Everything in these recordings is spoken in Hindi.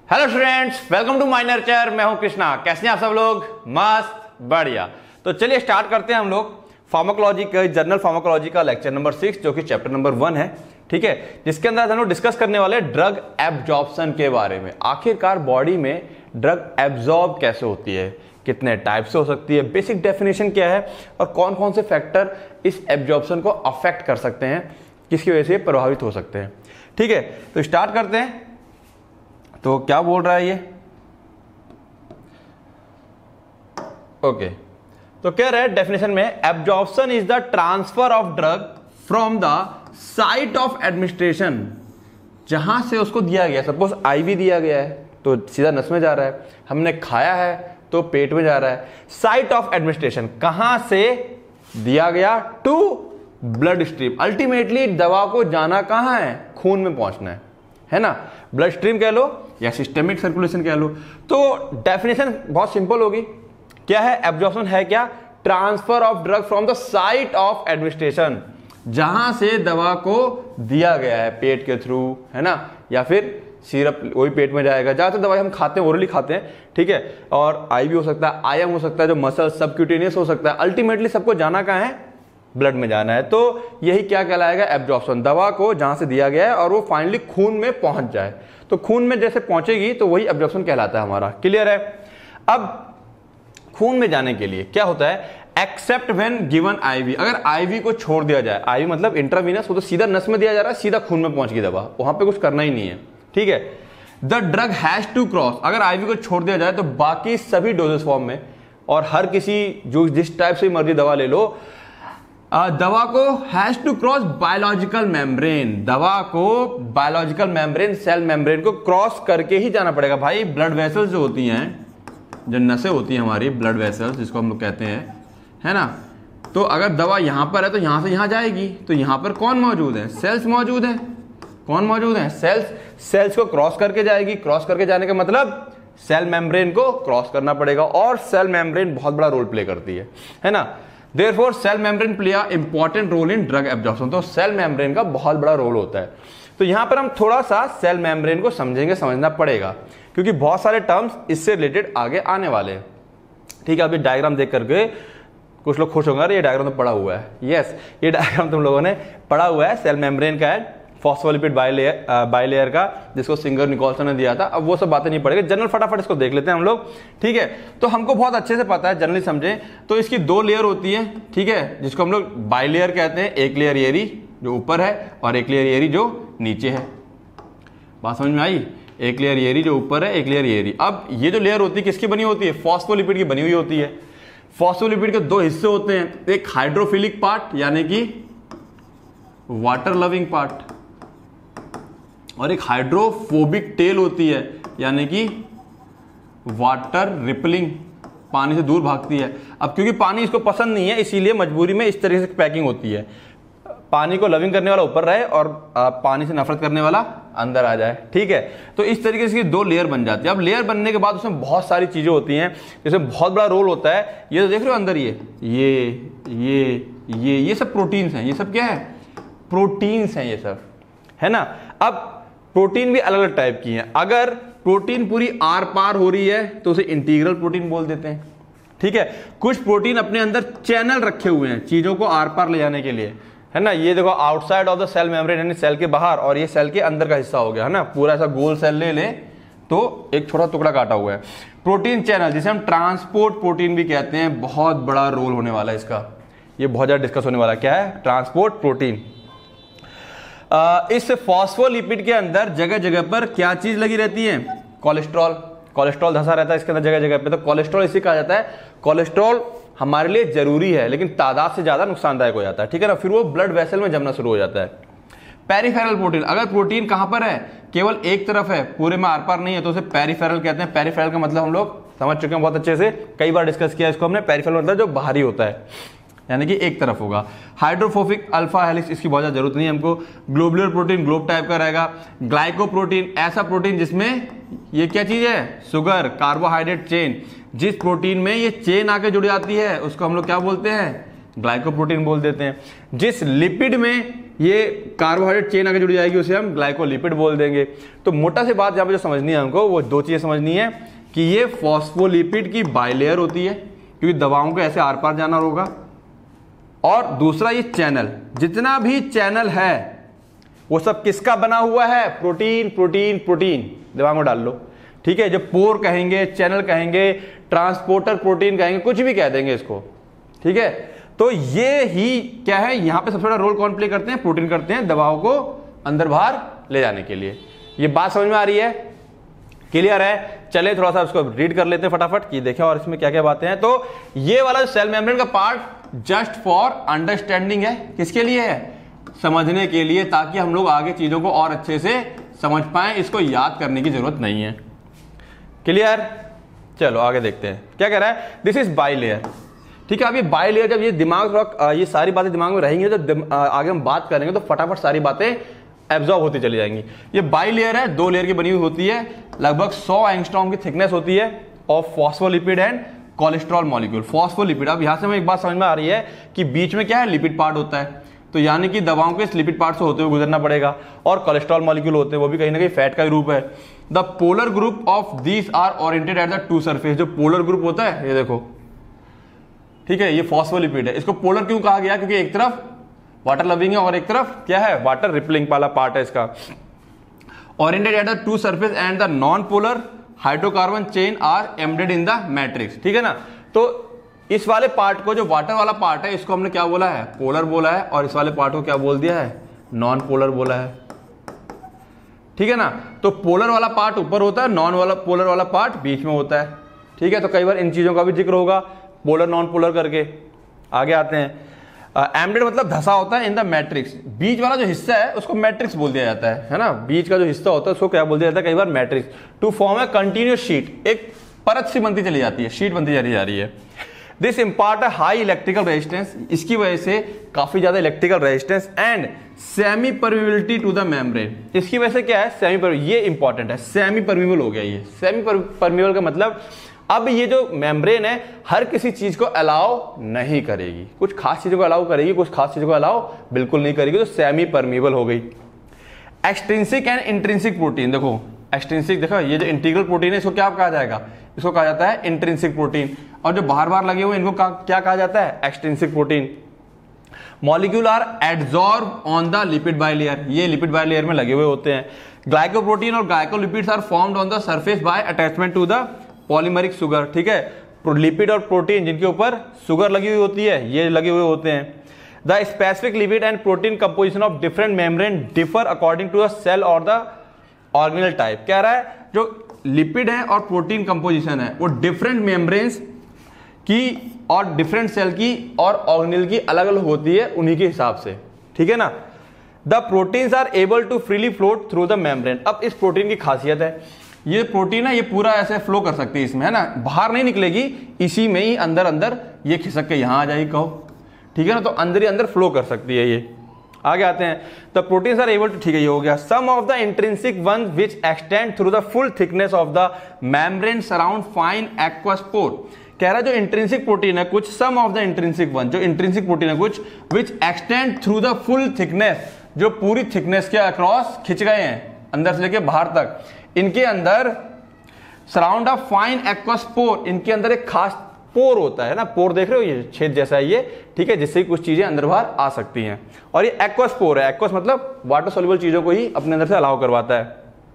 Hello students, welcome to my nurture. मैं हूं कृष्णा। कैसे हैं आप सब लोग? मस्त, बढ़िया। तो चलिए स्टार्ट करते हैं हम लोग फार्माकोलॉजी का, जनरल फार्माकोलॉजी का लेक्चर नंबर 6, जो कि चैप्टर नंबर 1 है। ठीक है, जिसके अंदर हम लोग डिस्कस करने वाले ड्रग एब्जॉर्प्शन के बारे में। आखिरकार बॉडी में ड्रग एब्जॉर्ब कैसे होती है, कितने टाइप से हो सकती है, बेसिक डेफिनेशन क्या है और कौन कौन से फैक्टर इस एब्जॉर्प्शन को अफेक्ट कर सकते हैं, किसकी वजह से प्रभावित हो सकते हैं। ठीक है, तो स्टार्ट करते हैं। तो क्या बोल रहा है ये? ओके, तो कह रहा है डेफिनेशन में, absorption is the transfer of drug from the site of administration, जहां से उसको दिया गया। सपोज आईवी दिया गया है तो सीधा नस में जा रहा है, हमने खाया है तो पेट में जा रहा है। साइट ऑफ एडमिनिस्ट्रेशन कहां से दिया गया? To blood stream. अल्टीमेटली दवा को जाना कहां है? खून में पहुंचना है ना। ब्लड स्ट्रीम कह लो या सिस्टेमिक सर्कुलेशन कह लो। तो डेफिनेशन बहुत सिंपल होगी। क्या है एब्जॉर्प्शन? है क्या? Transfer of drug from the site of administration, जहां से दवा को दिया गया है, पेट के थ्रू, है ना, या फिर सिरप वही पेट में जाएगा। ज्यादातर दवाई हम खाते हैं, ओरली खाते हैं। ठीक है, और आईवी हो सकता है, आईएम हो सकता है, जो मसल सबक्यूटेनियस हो सकता है। अल्टीमेटली सबको जाना कहां है? ब्लड में जाना है। तो यही क्या कहलाएगा? एब्जॉर्प्शन। दवा को जहां से दिया गया है और वो फाइनली खून में पहुंच जाए। तो खून में जैसे पहुंचेगी तो वही एब्जॉर्प्शन कहलाता है हमारा। क्लियर है? अब खून में जाने के लिए क्या होता है? Except when given IV. अगर आईवी को छोड़ दिया जाए, आईवी मतलब इंट्रावीनस, वो तो सीधा नस में दिया जा रहा है, सीधा खून में पहुंच गई दवा, वहां पे कुछ करना ही नहीं है। ठीक है, the drug has to cross. अगर आईवी को छोड़ दिया जाए तो बाकी सभी डोजेस फॉर्म में, और हर किसी जो जिस टाइप से मर्जी दवा ले लो, दवा को has to cross biological membrane. दवा को बायोलॉजिकल मेम्ब्रेन, सेल मेम्ब्रेन को क्रॉस करके ही जाना पड़ेगा। भाई ब्लड वेसल्स जो होती हैं, जो नसें होती हैं हमारी, ब्लड वेसल्स जिसको हम लोग कहते हैं, है ना। तो अगर दवा यहां पर है तो यहां से यहां जाएगी। तो यहां पर कौन मौजूद है? सेल्स मौजूद है। कौन मौजूद है? सेल्स। सेल्स को क्रॉस करके जाएगी। क्रॉस करके जाने का मतलब सेल मेम्ब्रेन को क्रॉस करना पड़ेगा, और सेल मेम्ब्रेन बहुत बड़ा रोल प्ले करती है ना। Therefore, cell membrane play a important role in drug absorption। तो सेल मेम्ब्रेन का बहुत बड़ा रोल होता है। तो यहां पर हम थोड़ा सा सेल मेम्ब्रेन को समझेंगे, समझना पड़ेगा, क्योंकि बहुत सारे टर्म्स इससे रिलेटेड आगे आने वाले हैं। ठीक है, अभी डायग्राम देख करके कुछ लोग खुश होंगे, अरे ये डायग्राम तो पढ़ा हुआ है। यस, ये डायग्राम तुम लोगों ने पढ़ा हुआ है। सेल मेम्ब्रेन का है, फॉस्फोलिपिड बाइलेयर का, जिसको सिंगर निकोल्सन ने दिया था। अब वो सब बातें नहीं पड़ेगी, जनरल फटाफट इसको देख लेते हैं हम लोग। ठीक है, तो हमको बहुत अच्छे से पता है, जनरली समझें तो इसकी दो लेयर होती है। ठीक है, जिसको हम लोग बाइलेयर कहते हैं। एक लेयर एरी जो ऊपर है, और एक लेयर एरी जो नीचे है। बात समझ में आई? एक लेयर एरी जो ऊपर है, एक लेयर एरी। अब ये जो लेयर होती है किसकी बनी होती है? फॉस्फोलिपिड की बनी हुई होती है। फॉस्फोलिपिड के दो हिस्से होते हैं, एक हाइड्रोफिलिक पार्ट यानी कि वाटर लविंग पार्ट, और एक हाइड्रोफोबिक टेल होती है, यानी कि वाटर रिपलिंग, पानी से दूर भागती है। अब क्योंकि पानी इसको पसंद नहीं है, इसीलिए मजबूरी में इस तरीके से पैकिंग होती है। पानी को लविंग करने वाला ऊपर रहे और पानी से नफरत करने वाला अंदर आ जाए। ठीक है, तो इस तरीके से दो लेयर बन जाती है। अब लेयर बनने के बाद उसमें बहुत सारी चीजें होती हैं, जिसमें बहुत बड़ा रोल होता है। ये तो देख रहे हो अंदर, ये सब प्रोटीन्स हैं। ये सब क्या है? प्रोटीन्स हैं ये सब, है ना। अब प्रोटीन भी अलग अलग टाइप की हैं। अगर प्रोटीन पूरी आर पार हो रही है तो उसे इंटीग्रल प्रोटीन बोल देते हैं। ठीक है, कुछ प्रोटीन अपने अंदर चैनल रखे हुए हैं चीजों को आर पार ले जाने के लिए, है ना। ये देखो, outside of the cell membrane, यानी सेल के बाहर, और ये सेल के अंदर का हिस्सा हो गया, है ना। पूरा ऐसा गोल सेल ले ले तो एक छोटा टुकड़ा काटा हुआ है। प्रोटीन चैनल, जिसे हम ट्रांसपोर्ट प्रोटीन भी कहते हैं, बहुत बड़ा रोल होने वाला है इसका। ये बहुत ज्यादा डिस्कस होने वाला है। क्या है? Transport protein. इस फॉस्फोलिपिड के अंदर जगह जगह पर क्या चीज लगी रहती है? कोलेस्ट्रॉल। कोलेस्ट्रॉल धंसा रहता है इसके अंदर जगह जगह पे। तो कोलेस्ट्रॉल इसे कहा जाता है। कोलेस्ट्रॉल हमारे लिए जरूरी है, लेकिन तादाद से ज्यादा नुकसानदायक हो जाता है। ठीक है ना, फिर वो ब्लड वेसल में जमना शुरू हो जाता है। पेरिफेरल प्रोटीन, अगर प्रोटीन कहां पर है? केवल एक तरफ है, पूरे में आर पार नहीं है, तो उसे पेरिफेरल कहते हैं। पेरिफेरल का मतलब हम लोग समझ चुके हैं बहुत अच्छे से, कई बार डिस्कस किया इसको हमने। पेरिफेरल मतलब जो बाहरी होता है, यानी कि एक तरफ होगा। हाइड्रोफोबिक अल्फा हेलिक्स, इसकी बहुत ज्यादा जरूरत नहीं है हमको। ग्लोबुलर प्रोटीन ग्लोब टाइप का रहेगा। ग्लाइकोप्रोटीन, ऐसा प्रोटीन जिसमें ये क्या चीज है? Sugar, carbohydrate chain. जिस प्रोटीन में ये चेन आके जुड़ जाती है उसको हम लोग क्या बोलते हैं? ग्लाइकोप्रोटीन बोल देते हैं। जिस लिपिड में ये कार्बोहाइड्रेट चेन आगे जुड़ जाएगी, उसे हम ग्लाइकोलिपिड बोल देंगे। तो मोटा सी बात यहाँ पे जो समझनी है हमको, वो दो चीजें समझनी है कि ये फॉस्फोलिपिड की बाइलेयर होती है क्योंकि दवाओं को ऐसे आर पार जाना होगा, और दूसरा ये चैनल, जितना भी चैनल है वो सब किसका बना हुआ है? प्रोटीन प्रोटीन प्रोटीन, दिमाग में डाल लो, ठीक है। जो पोर कहेंगे, चैनल कहेंगे, ट्रांसपोर्टर प्रोटीन कहेंगे, कुछ भी कह देंगे इसको, ठीक है। तो ये ही क्या है, यहां पे सबसे बड़ा रोल कौन प्ले करते हैं? प्रोटीन करते हैं दवाओं को अंदर बाहर ले जाने के लिए। ये बात समझ में आ रही है? क्लियर है? चले थोड़ा सा उसको रीड कर लेते हैं फटाफट कि देखें और इसमें क्या क्या बातें हैं। तो ये वाला सेल मेम्ब्रेन का पार्ट जस्ट फॉर अंडरस्टैंडिंग है। किसके लिए है? समझने के लिए, ताकि हम लोग आगे चीजों को और अच्छे से समझ पाएं। इसको याद करने की जरूरत नहीं है। क्लियर? चलो आगे देखते हैं क्या कह रहा है। दिस इज बाइलेयर, ठीक है। अब ये बाइलेयर, जब ये दिमाग थोड़ा ये सारी बातें दिमाग में रहेंगी तो आगे हम बात करेंगे तो फटाफट सारी बातें एब्जॉर्ब होती चली जाएंगी। ये बाइलेयर है, 2 लेयर की बनी हुई होती है, लगभग 100 एंगस्ट्रॉम की थिकनेस होती है of phospholipid and cholesterol molecule. Phospholipid, अब यहां से हमें एक बात समझ में आ रही है कि बीच में क्या है? लिपिड पार्ट होता है, तो यानी कि दवाओं के इस लिपिड पार्ट से होते हुए गुजरना पड़ेगा। और कोलेस्ट्रॉल मॉलिक्यूल होते हैं, वो भी कहीं ना कहीं फैट का रूप है। The polar group of these are oriented at the two surface. जो पोलर ग्रुप होता है, ये देखो, ठीक है, ये फॉस्फोलिपिड है। इसको पोलर क्यों कहा गया? क्योंकि एक तरफ वाटर लविंग है और एक तरफ क्या है? वाटर रिपलिंग वाला पार्ट है इसका। Oriented at the two surface and the non polar hydrocarbon chain are embedded in the matrix, ठीक है ना। तो इस वाले पार्ट को, जो वाटर वाला पार्ट है, इसको हमने क्या बोला है? पोलर बोला है। और इस वाले पार्ट को क्या बोल दिया है? नॉन पोलर बोला है, ठीक है ना। तो पोलर वाला पार्ट ऊपर होता है, नॉन वाला पोलर वाला पार्ट बीच में होता है, ठीक है। तो कई बार इन चीजों का भी जिक्र होगा, पोलर नॉन पोलर करके। आगे आते हैं। एम्बेडेड मतलब धसा होता है इन द मैट्रिक्स। बीच वाला जो हिस्सा है उसको मैट्रिक्स बोल दिया जाता है ना। बीच का जो हिस्सा होता है उसको क्या बोल दिया जाता है? कई बार matrix. To form a continuous sheet, एक परत सी बनती चली जाती है, शीट बनती चली जा रही है। This impart a high electrical resistance, इसकी वजह से काफी ज्यादा electrical resistance and semi permeability to the membrane. इसकी वजह से क्या है? सेमी परमिबल, ये इंपॉर्टेंट है, सेमी परमिबल हो गया। ये सेमी परमिबल का मतलब अब ये जो मेम्ब्रेन है हर किसी चीज को अलाउ नहीं करेगी, कुछ खास चीजों को अलाउ करेगी, कुछ खास चीजों को अलाउ बिल्कुल नहीं करेगी, तो सेमी परमिबल हो गई। एक्सट्रिंसिक एंड इंट्रिंसिक प्रोटीन, देखो एक्सट्रिंसिक, देखो ये जो इंटीग्रल प्रोटीन है इसको क्या कहा जाएगा? इसको कहा जाता है इंट्रिंसिक प्रोटीन। और जो बाहर बाहर लगे हुए इनको क्या कहा जाता है? Extrinsic protein. Molecule are adsorb on the lipid bilayer, ये लिपिड बाइलेयर में लगे हुए होते हैं। ग्लाइकोप्रोटीन और glycolipids are formed on the surface by attachment to the polymeric sugar, ठीक है। लिपिड और प्रोटीन जिनके ऊपर शुगर लगी हुई होती है, ये लगे हुए होते हैं। The specific lipid and protein composition of different membrane differ according to the cell और द ऑर्गेनल टाइप। कह रहा है जो लिपिड है और प्रोटीन कंपोजिशन है वो डिफरेंट मेम्ब्रेन्स की और डिफरेंट सेल की और ऑर्गेनल की अलग अलग होती है उन्हीं के हिसाब से, ठीक है ना। The proteins are able to freely float through the membrane. अब इस प्रोटीन की खासियत है, ये प्रोटीन है ये पूरा ऐसे फ्लो कर सकती है इसमें, है ना, बाहर नहीं निकलेगी, इसी में ही अंदर अंदर ये खिसक के यहां आ जाएगी, कहो, ठीक है ना। तो अंदर ही अंदर फ्लो कर सकती है ये। आगे आते हैं। The proteins are able to, ठीक है ये हो गया। Some of the intrinsic one which extend through the full thickness of the membrane surround fine aqueous स्पोर। कह रहा है जो इंट्रिंसिक प्रोटीन है कुछ, some of the intrinsic one, जो इंट्रिंसिक प्रोटीन है कुछ, which extend through the full thickness, जो पूरी थिकनेस के अक्रॉस खिंच गए हैं अंदर से लेके बाहर तक, इनके अंदर सराउंड ऑफ फाइन एक्वा स्पोर, इनके अंदर एक खास पोर होता है ना, पोर देख रहे हो ये छेद जैसा है ये, ठीक है, जिससे कुछ चीजें अंदर बाहर आ सकती हैं। और ये एक्वस पोर है, एक्वस मतलब वाटर सॉल्युबल चीजों को ही अपने अंदर से अलाउ करवाता है।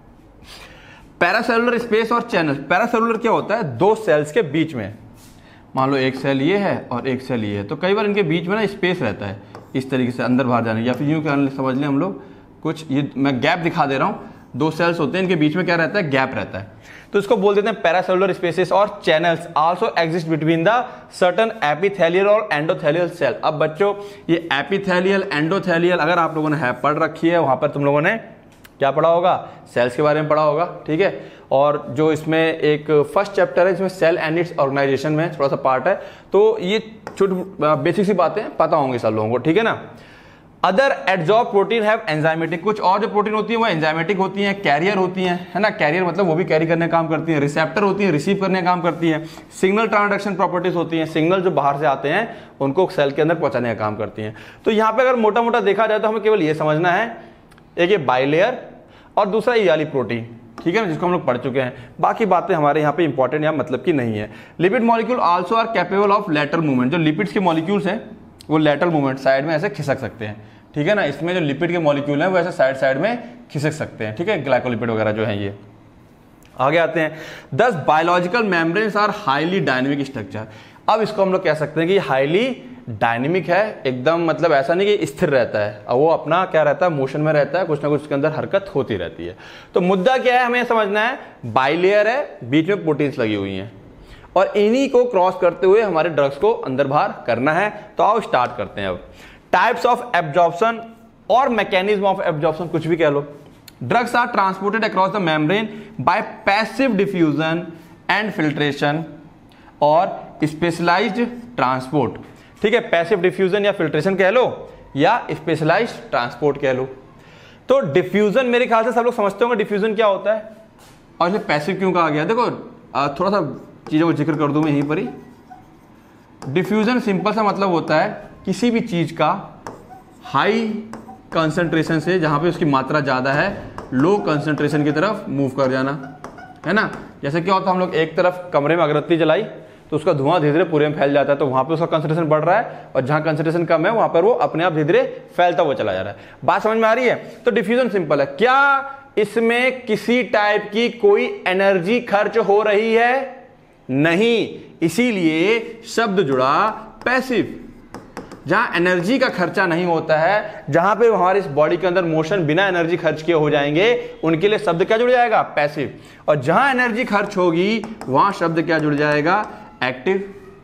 पैरासेलुलर स्पेस और चैनल। पैरासेलुलर क्या होता है? दो सेल्स के बीच में, मान लो एक सेल ये है और एक सेल ये है, तो कई बार इनके बीच में ना स्पेस रहता है इस तरीके से अंदर बाहर जाने, या फिर यूं समझ लें हम लोग कुछ, ये मैं गैप दिखा दे रहा हूं, दो सेल्स होते हैं इनके बीच में क्या रहता है? गैप रहता है, तो इसको बोल देते हैं पैरासेलुलर स्पेसेस। और channels also exist between the certain epithelial और एंडोथेलियल सेल। अब बच्चों ये एपिथेलियल एंडोथेलियल अगर आप लोगों ने पढ़ रखी है, वहां पर तुम लोगों ने क्या पढ़ा होगा? सेल्स के बारे में पढ़ा होगा, ठीक है। और जो इसमें एक फर्स्ट चैप्टर है इसमें सेल एंड इट्स ऑर्गेनाइजेशन में थोड़ा सा पार्ट है, तो ये छोटी बेसिक सी बातें पता होंगी सब लोगों को, ठीक है ना। Other adsorb protein have enzymatic, कुछ और जो प्रोटीन होती है वो एंजाइमेटिक होती हैं, कैरियर होती हैं, है ना, कैरियर मतलब वो भी कैरी करने का काम करती हैं, रिसेप्टर होती हैं, रिसीव करने का काम करती हैं, सिग्नल ट्रांसडक्शन प्रॉपर्टीज होती हैं, सिग्नल जो बाहर से आते हैं उनको सेल के अंदर पहुंचाने का काम करती हैं। तो यहाँ पे अगर मोटा मोटा देखा जाए तो हमें केवल ये समझना है, एक ये बाइलेयर और दूसरा ये वाली प्रोटीन, ठीक है ना, जिसको हम लोग पढ़ चुके हैं। बाकी बातें हमारे यहाँ पे इंपॉर्टेंट या मतलब की नहीं है। Lipid molecule also are capable of lateral movement, जो लिपिड्स के मॉलिक्यूल्स हैं वो लेटरल मूवमेंट साइड में ऐसे खिसक सकते हैं, ठीक है ना। इसमें जो लिपिड के मॉलिक्यूल हैं वो ऐसे साइड साइड में खिसक सकते हैं, ठीक है, ग्लाइकोलिपिड वगैरह जो है ये। आगे आते हैं, 10 biological membranes are highly dynamic structure. अब इसको हम लोग कह सकते हैं कि हाईली डायनेमिक है, एकदम मतलब ऐसा नहीं कि स्थिर रहता है, अब वो अपना क्या रहता है, मोशन में रहता है, कुछ ना कुछ उसके अंदर हरकत होती रहती है। तो मुद्दा क्या है, हमें समझना है, बाइलेयर है, बीच में प्रोटीन्स लगी हुई हैं और इन्हीं को क्रॉस करते हुए हमारे ड्रग्स को अंदर बाहर करना है। तो आओ स्टार्ट करते हैं। अब टाइप्स ऑफ एब्जॉर्प्शन और मैकेनिज्म ऑफ एब्जॉर्प्शन, कुछ भी कह लो। Drugs are transported across the membrane by passive diffusion and filtration और स्पेशलाइज्ड ट्रांसपोर्ट, ठीक है, पैसिव डिफ्यूजन या फिल्ट्रेशन कह लो या स्पेशलाइज्ड ट्रांसपोर्ट कह लो। तो डिफ्यूजन मेरे ख्याल से सब लोग समझते होंगे डिफ्यूजन क्या होता है और इसे पैसिव क्यों कहा गया। देखो थोड़ा सा चीजों को जिक्र कर दूं मैं यहीं पर ही। डिफ्यूजन सिंपल सा मतलब होता है किसी भी चीज का हाई कंसंट्रेशन से, जहां पे उसकी मात्रा ज्यादा है, लो कंसंट्रेशन की तरफ मूव कर जाना, है ना। जैसे क्या होता है, हम लोग एक तरफ कमरे में अगरबत्ती जलाई तो उसका धुआं धीरे धीरे पूरे में फैल जाता है, तो वहां पे उसका कंसंट्रेशन बढ़ रहा है, और जहां कंसंट्रेशन कम है वहां पर वो अपने आप धीरे धीरे फैलता हुआ चला जा रहा है। बात समझ में आ रही है। तो डिफ्यूजन सिंपल है। क्या इसमें किसी टाइप की कोई एनर्जी खर्च हो रही है? नहीं, इसीलिए शब्द जुड़ा पैसिव। जहां एनर्जी का खर्चा नहीं होता है, जहां पे हमारे इस बॉडी के अंदर मोशन बिना एनर्जी खर्च किए हो जाएंगे, उनके लिए शब्द क्या जुड़ जाएगा? पैसिव। और जहां एनर्जी खर्च होगी वहां शब्द क्या जुड़ जाएगा? एक्टिव,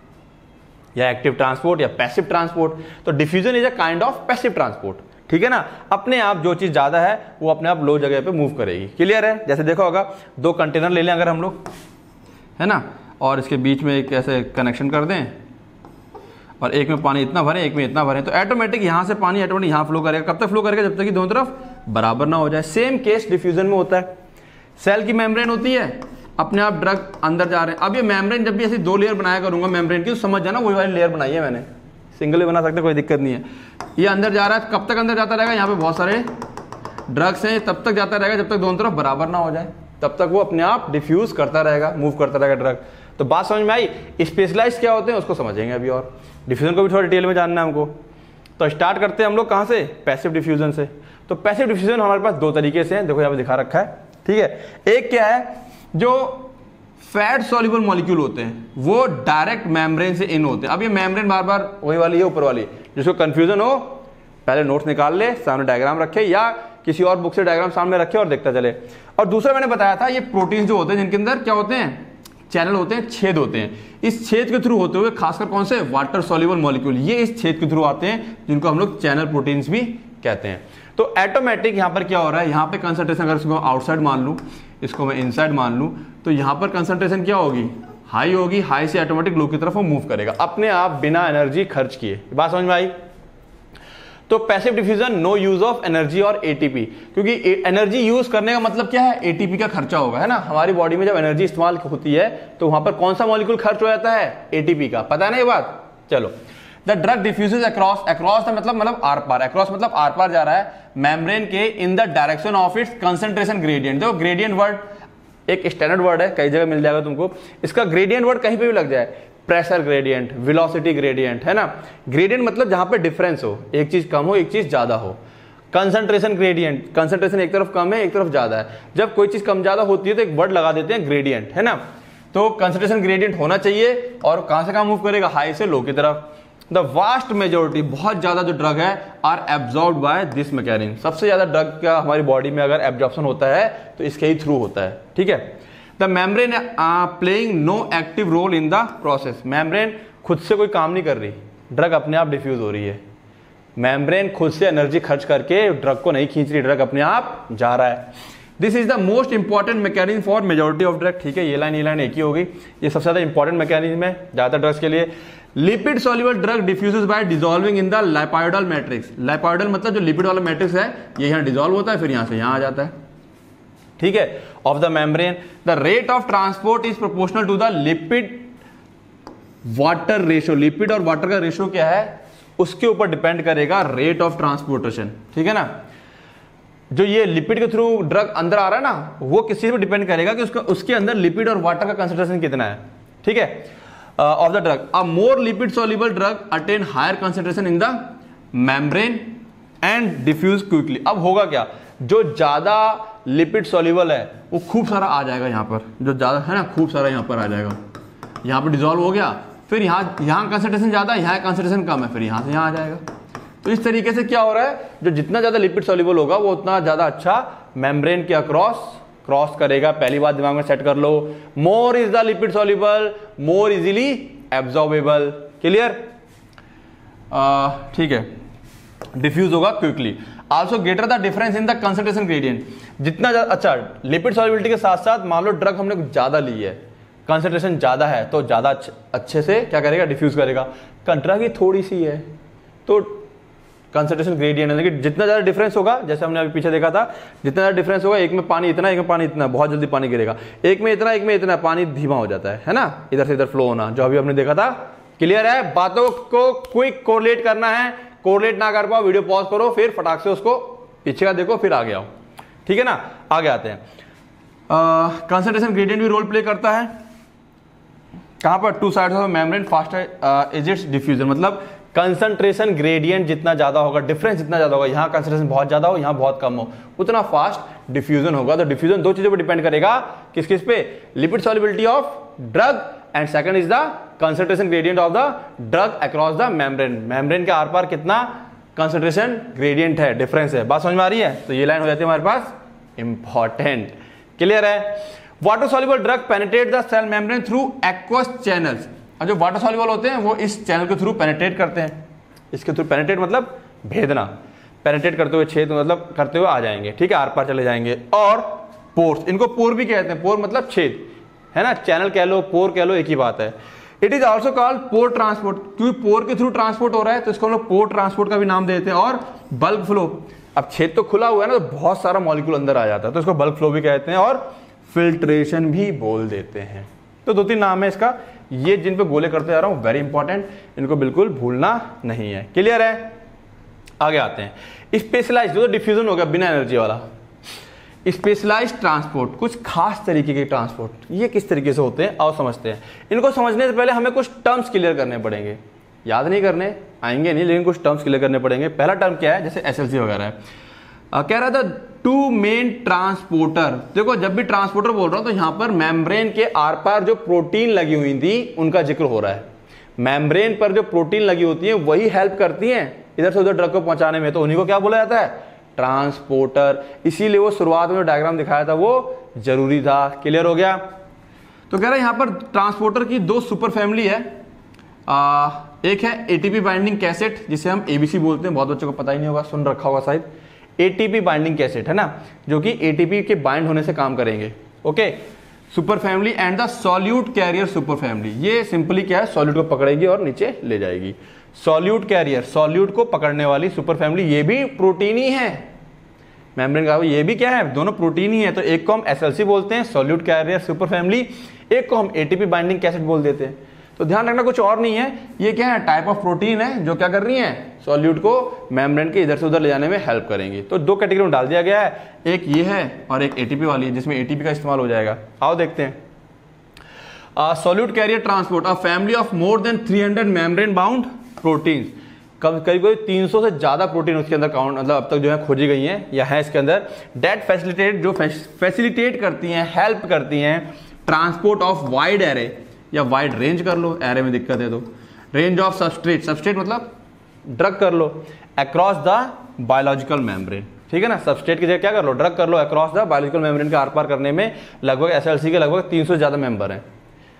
या एक्टिव ट्रांसपोर्ट या पैसिव ट्रांसपोर्ट। तो diffusion is a kind of passive transport, ठीक है ना। अपने आप जो चीज ज्यादा है वो अपने आप लो जगह पे मूव करेगी। क्लियर है? जैसे देखा होगा, 2 कंटेनर ले लें अगर हम लोग, है ना, और इसके बीच में एक ऐसे कनेक्शन कर दें और एक में पानी इतना भरें, एक में इतना भरें, तो ऑटोमेटिक यहां से पानी ऑटोमेटिक यहां फ्लो करेगा। कब तक फ्लो करेगा? जब तक कि दोनों तरफ बराबर ना हो जाए। सेम केस डिफ्यूजन में होता है। सेल की मेम्ब्रेन होती है, अपने आप ड्रग अंदर जा रहे हैं। अब ये मेम्ब्रेन जब भी ऐसी 2 लेयर बनाया करूंगा मेम्ब्रेन की, तो समझ जाना वही वाली लेयर बनाई है मैंने, सिंगल भी बना सकते, कोई दिक्कत नहीं है। ये अंदर जा रहा है, कब तक अंदर जाता रहेगा? यहाँ पे बहुत सारे ड्रग्स हैं, तब तक जाता रहेगा जब तक दोनों तरफ बराबर ना हो जाए, तब तक वो अपने आप डिफ्यूज करता रहेगा, मूव करता रहेगा ड्रग। तो बात समझ में आई। स्पेशलाइज क्या होते हैं उसको समझेंगे अभी, और डिफ्यूजन को भी थोड़ा डिटेल में जानना है हमको। तो स्टार्ट करते हैं हम लोग कहाँ से? पैसिव डिफ्यूजन से। तो पैसिव डिफ्यूजन हमारे पास 2 तरीके से है, देखो यहाँ पे दिखा रखा है, ठीक है। एक क्या है, जो फैट सॉल्युबल मॉलिक्यूल होते हैं वो डायरेक्ट मेम्ब्रेन से इन होते हैं। अब ये मेम्ब्रेन बार बार वही वाली है, ऊपर वाली, जिसको कंफ्यूजन हो पहले नोट्स निकाल ले, सामने डायग्राम रखे या किसी और बुक से डायग्राम सामने रखे और देखता चले। और दूसरा मैंने बताया था, ये प्रोटीन जो होते हैं जिनके अंदर क्या होते हैं? चैनल होते हैं, छेद होते हैं। इस छेद के थ्रू होते हुए खासकर कौन से? वाटर सॉल्युबल मॉलिक्यूल, ये इस छेद के थ्रू आते हैं, जिनको हम लोग चैनल प्रोटीन्स भी कहते हैं। तो ऑटोमेटिक यहाँ पर क्या हो रहा है, यहाँ पे कंसंट्रेशन, अगर इसको आउटसाइड मान लूँ, इसको मैं इनसाइड मान लूँ, तो यहाँ पर कंसंट्रेशन क्या होगी? हाई होगी। हाई से ऑटोमेटिक लो की तरफ वो मूव करेगा अपने आप बिना एनर्जी खर्च किए। बात समझ में आई? तो passive diffusion, no use of energy और एटीपी, क्योंकि एनर्जी यूज करने का मतलब क्या है? एटीपी का खर्चा होगा, है ना। हमारी बॉडी में जब एनर्जी इस्तेमाल होती है तो वहां पर कौन सा मॉलिक्यूल खर्च हो जाता है? एटीपी का। पता है ना ये बात? चलो, the drug diffuses across, across का मतलब आर पार, अक्रॉस मतलब आर पार जा रहा है मेम्ब्रेन के, in the direction of its concentration gradient. देखो ग्रेडियंट वर्ड एक स्टैंडर्ड वर्ड है, कई जगह मिल जाएगा तुमको। इसका ग्रेडियंट वर्ड कहीं पे भी लग जाए, प्रेशर ग्रेडियंट, वेलोसिटी ग्रेडियंट, है ना। ग्रेडियंट मतलब जहां पे डिफरेंस हो, एक चीज कम हो एक चीज ज्यादा हो। कंसंट्रेशन ग्रेडियंट, कंसंट्रेशन एक तरफ कम है एक तरफ ज्यादा है। जब कोई चीज कम ज्यादा होती है तो एक वर्ड लगा देते हैं ग्रेडियंट, है ना। तो कंसंट्रेशन ग्रेडियंट होना चाहिए, और कहां से कहां मूव करेगा? हाई से लो की तरफ। द वास्ट मेजोरिटी, बहुत ज्यादा जो ड्रग है, are absorbed by this mechanism. सबसे ज्यादा ड्रग का हमारी बॉडी में अगर एब्जॉर्प्शन होता है तो इसके ही थ्रू होता है, ठीक है। The membrane playing no active role in the process. Membrane खुद से कोई काम नहीं कर रही, ड्रग अपने आप डिफ्यूज हो रही है। मेम्ब्रेन खुद से एनर्जी खर्च करके ड्रग को नहीं खींच रही, ड्रग अपने आप जा रहा है। This is the most important mechanism for majority of drug, ठीक है। ये लाइन एक ही होगी, ये सबसे ज्यादा इंपॉर्टेंट मैकेनिज्म है ज्यादातर ड्रग्स के लिए। Lipid soluble drug diffuses by dissolving in the lipoidal matrix. Lipoidal मतलब जो लिपिड वाला मैट्रिक्स है ये यहाँ डिसॉल्व होता है, फिर यहां से यहां आ जाता है, ठीक है, of the membrane. The rate of transport is proportional to the lipid water ratio. Lipid और वाटर का रेशियो क्या है उसके ऊपर डिपेंड करेगा रेट ऑफ ट्रांसपोर्टेशन, ठीक है ना। जो ये लिपिड के थ्रू ड्रग अंदर आ रहा है ना, वो किसी पे डिपेंड करेगा कि उसके अंदर लिपिड और वाटर का कंसंट्रेशन कितना है, ठीक है, of the drug. A more lipid soluble drug attain higher concentration in the membrane and diffuse quickly. अब होगा क्या, जो ज्यादा लिपिड सॉल्युबल है वो खूब सारा आ जाएगा यहाँ पर, जो ज्यादा है ना खूब सारा यहाँ पर आ जाएगा, यहाँ पर डिसॉल्व हो गया, फिर यहाँ कंसंट्रेशन ज्यादा है, यहाँ कंसंट्रेशन कम है, फिर यहाँ से यहाँ आ जाएगा। तो इस तरीके से क्या हो रहा है, जो जितना ज्यादा लिपिड सॉल्युबल होगा वो उतना ज्यादा अच्छा मेम्ब्रेन के अक्रॉस क्रॉस करेगा। पहली बात दिमाग में सेट कर लो, more is the lipid soluble more easily absorbable. Clear, ठीक है, डिफ्यूज होगा quickly. Also greater the difference in the concentration gradient. जितना ज्यादा अच्छा लिपिड सॉल्युबिलिटी के साथ साथ मान लो ड्रग हमने कुछ ज्यादा ली है, कंसंट्रेशन ज्यादा है, तो ज्यादा अच्छे से क्या करेगा, डिफ्यूज करेगा। ड्रग ही थोड़ी सी है तो कंसंट्रेशन ग्रेडियंट, लेकिन जितना ज्यादा डिफरेंस होगा, जैसे हमने अभी पीछे देखा था, जितना ज्यादा डिफरेंस होगा, एक में पानी इतना, एक में पानी इतना, बहुत जल्दी पानी गिरेगा, एक में इतना, एक में इतना, पानी धीमा हो जाता है ना, इधर से इधर फ्लो होना, जो अभी हमने देखा था। क्लियर है, बातों को क्विक कोरिलेट करना है, कोरिलेट ना कर पाओ वीडियो पॉज करो, फिर फटाक से उसको पीछे का देखो, फिर आगे आओ, ठीक है ना। आगे आते हैं, कंसंट्रेशन ग्रेडियंट भी रोल प्ले करता है कहां पर, two sides of membrane faster is its diffusion. मतलब कंसंट्रेशन ग्रेडियंट जितना ज्यादा होगा, डिफरेंस जितना ज्यादा होगा, यहाँ कंसंट्रेशन बहुत ज्यादा हो, यहाँ बहुत कम हो, उतना फास्ट डिफ्यूजन होगा। तो डिफ्यूजन दो चीजों पर डिपेंड करेगा, किस किस पे, lipid solubility of drug and second is the concentration gradient of the drug across the membrane. Membrane के आर पार कितना कंसंट्रेशन ग्रेडियंट है, डिफरेंस है। बात समझ में आ रही है, तो ये लाइन हो जाती है हमारे पास इंपॉर्टेंट। क्लियर है, water soluble drug penetrate the cell membrane through aqueous channels. और जो वाटर सॉल्युबल होते हैं वो इस चैनल के थ्रू पेनिट्रेट करते हैं, इसके थ्रू पेनिट्रेट मतलब भेदना, पेनिट्रेट करते हुए, छेद मतलब करते हुए आ जाएंगे, ठीक है, आर पार चले जाएंगे। और पोर्स, इनको पोर भी कहते हैं, पोर मतलब छेद, है ना, चैनल कह लो, पोर कह लो, एक ही बात है। It is also called pore transport, क्योंकि पोर के थ्रू ट्रांसपोर्ट हो रहा है तो इसको हम लोग पोर ट्रांसपोर्ट का भी नाम देते हैं। और बल्क फ्लो, अब छेद तो खुला हुआ है ना, तो बहुत सारा मॉलिक्यूल अंदर आ जाता है, तो इसको बल्क फ्लो भी कहते हैं और फिल्ट्रेशन भी बोल देते हैं। तो दो तीन नाम है इसका, ये जिन पे गोले करते जा रहा हूं वेरी इंपॉर्टेंट, इनको बिल्कुल भूलना नहीं है। क्लियर है, आगे आते हैं। स्पेशलाइज्ड, जो डिफ्यूजन हो गया बिना एनर्जी वाला, स्पेशलाइज्ड ट्रांसपोर्ट, कुछ खास तरीके के ट्रांसपोर्ट, ये किस तरीके से होते हैं आओ समझते हैं। इनको समझने से पहले हमें कुछ टर्म्स क्लियर करने पड़ेंगे, याद नहीं करने आएंगे नहीं, लेकिन कुछ टर्म्स क्लियर करने पड़ेंगे। पहला टर्म क्या है, जैसे एसएलसी वगैरह है, कह रहा था टू मेन ट्रांसपोर्टर। देखो जब भी ट्रांसपोर्टर बोल रहा हूं तो यहां पर मेम्ब्रेन के आर पार जो प्रोटीन लगी हुई थी उनका जिक्र हो रहा है। मेम्ब्रेन पर जो प्रोटीन लगी होती है वही हेल्प करती हैं इधर से उधर ड्रग को पहुंचाने में, तो उन्हीं को क्या बोला जाता है, ट्रांसपोर्टर। इसीलिए वो शुरुआत में जो डायग्राम दिखाया था वो जरूरी था। क्लियर हो गया। तो कह रहा है यहां पर ट्रांसपोर्टर की दो सुपर फैमिली है, एक है एटीपी बाइंडिंग कैसेट जिसे हम एबीसी बोलते हैं, बहुत बच्चों को पता ही नहीं होगा, सुन रखा होगा शायद। एटीपी बाइंडिंग कैसेट है ना, जो कि एटीपी के बाइंड होने से काम करेंगे। Okay, super family and the solute carrier super family, ये सिंपली क्या है, सॉल्यूट को पकड़ेगी और नीचे ले जाएगी। सॉल्यूट कैरियर, सॉल्यूट को पकड़ने वाली सुपर फैमिली, ये भी प्रोटीन ही है, मेम्ब्रेन का ये भी क्या है, दोनों प्रोटीन ही है। तो एक को हम एसएलसी बोलते हैं, सॉल्यूट कैरियर सुपर फैमिली, एक को हम एटीपी बाइंडिंग कैसेट बोल देते हैं। तो ध्यान रखना कुछ और नहीं है, ये क्या है, टाइप ऑफ प्रोटीन है जो क्या कर रही है, सॉल्यूट को मेम्ब्रेन के इधर से उधर ले जाने में हेल्प करेंगे। तो दो कैटेगरी में डाल दिया गया है, एक ये है और एक एटीपी वाली है जिसमें एटीपी का इस्तेमाल हो जाएगा। आओ देखते हैं। Solute carrier transport, a family of more than 300 membrane bound protein, करीब 300 से ज्यादा प्रोटीन उसके अंदर काउंट मतलब अब तक जो है खोजी गई हैं या है इसके अंदर, डेट फैसिलिटेट, जो फैसिलिटेट करती हैं, हेल्प करती हैं ट्रांसपोर्ट ऑफ वाइड एरे या वाइड रेंज कर लो, एरे में दिक्कत है तो रेंज ऑफ सबस्ट्रेट, सबस्ट्रेट मतलब ड्रग कर लो, अक्रॉस द बायोलॉजिकल मेम्ब्रेन, ठीक है ना, सबस्ट्रेट की जगह क्या कर लो, ड्रग कर लो, अक्रॉस द बायोलॉजिकल मेम्ब्रेन के आर पार करने में लगभग एसएलसी के लगभग 300 से ज्यादा मेंबर हैं।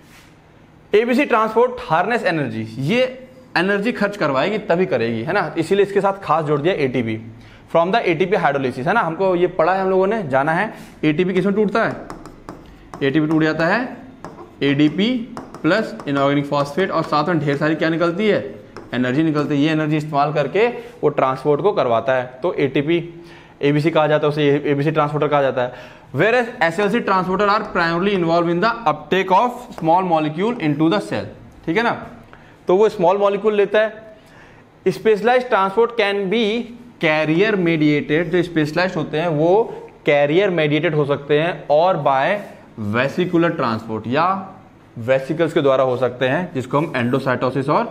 एबीसी ट्रांसपोर्ट हार्नेस एनर्जी, ये एनर्जी खर्च करवाएगी तभी करेगी, है ना, इसीलिए इसके साथ खास जोड़ दिया ATP, from the ATP hydrolysis, है ना, हमको ये पढ़ा है हम लोगों ने, जाना है एटीपी किसमें टूटता है, एटीपी टूट जाता है एडीपी प्लस इनऑर्गेनिक फॉस्फेट और साथ में ढेर सारी क्या निकलती है, एनर्जी निकलती है। ये एनर्जी इस्तेमाल करके वो ट्रांसपोर्ट को करवाता है, तो एटीपी एबीसी कहा जाता है, उसे एबीसी ट्रांसपोर्टर कहा जाता है। Where SLC transporter are primarily involve in the uptake of small molecule into the cell, ठीक है ना। तो वो स्मॉल मॉलिक्यूल लेता है। Specialised transport can be carrier mediated, जो स्पेशलाइज्ड होते हैं वो कैरियर मेडिएटेड हो सकते हैं और बाय वेसिकुलर ट्रांसपोर्ट, या वेसिकल्स के द्वारा हो सकते हैं, जिसको हम एंडोसाइटोसिस और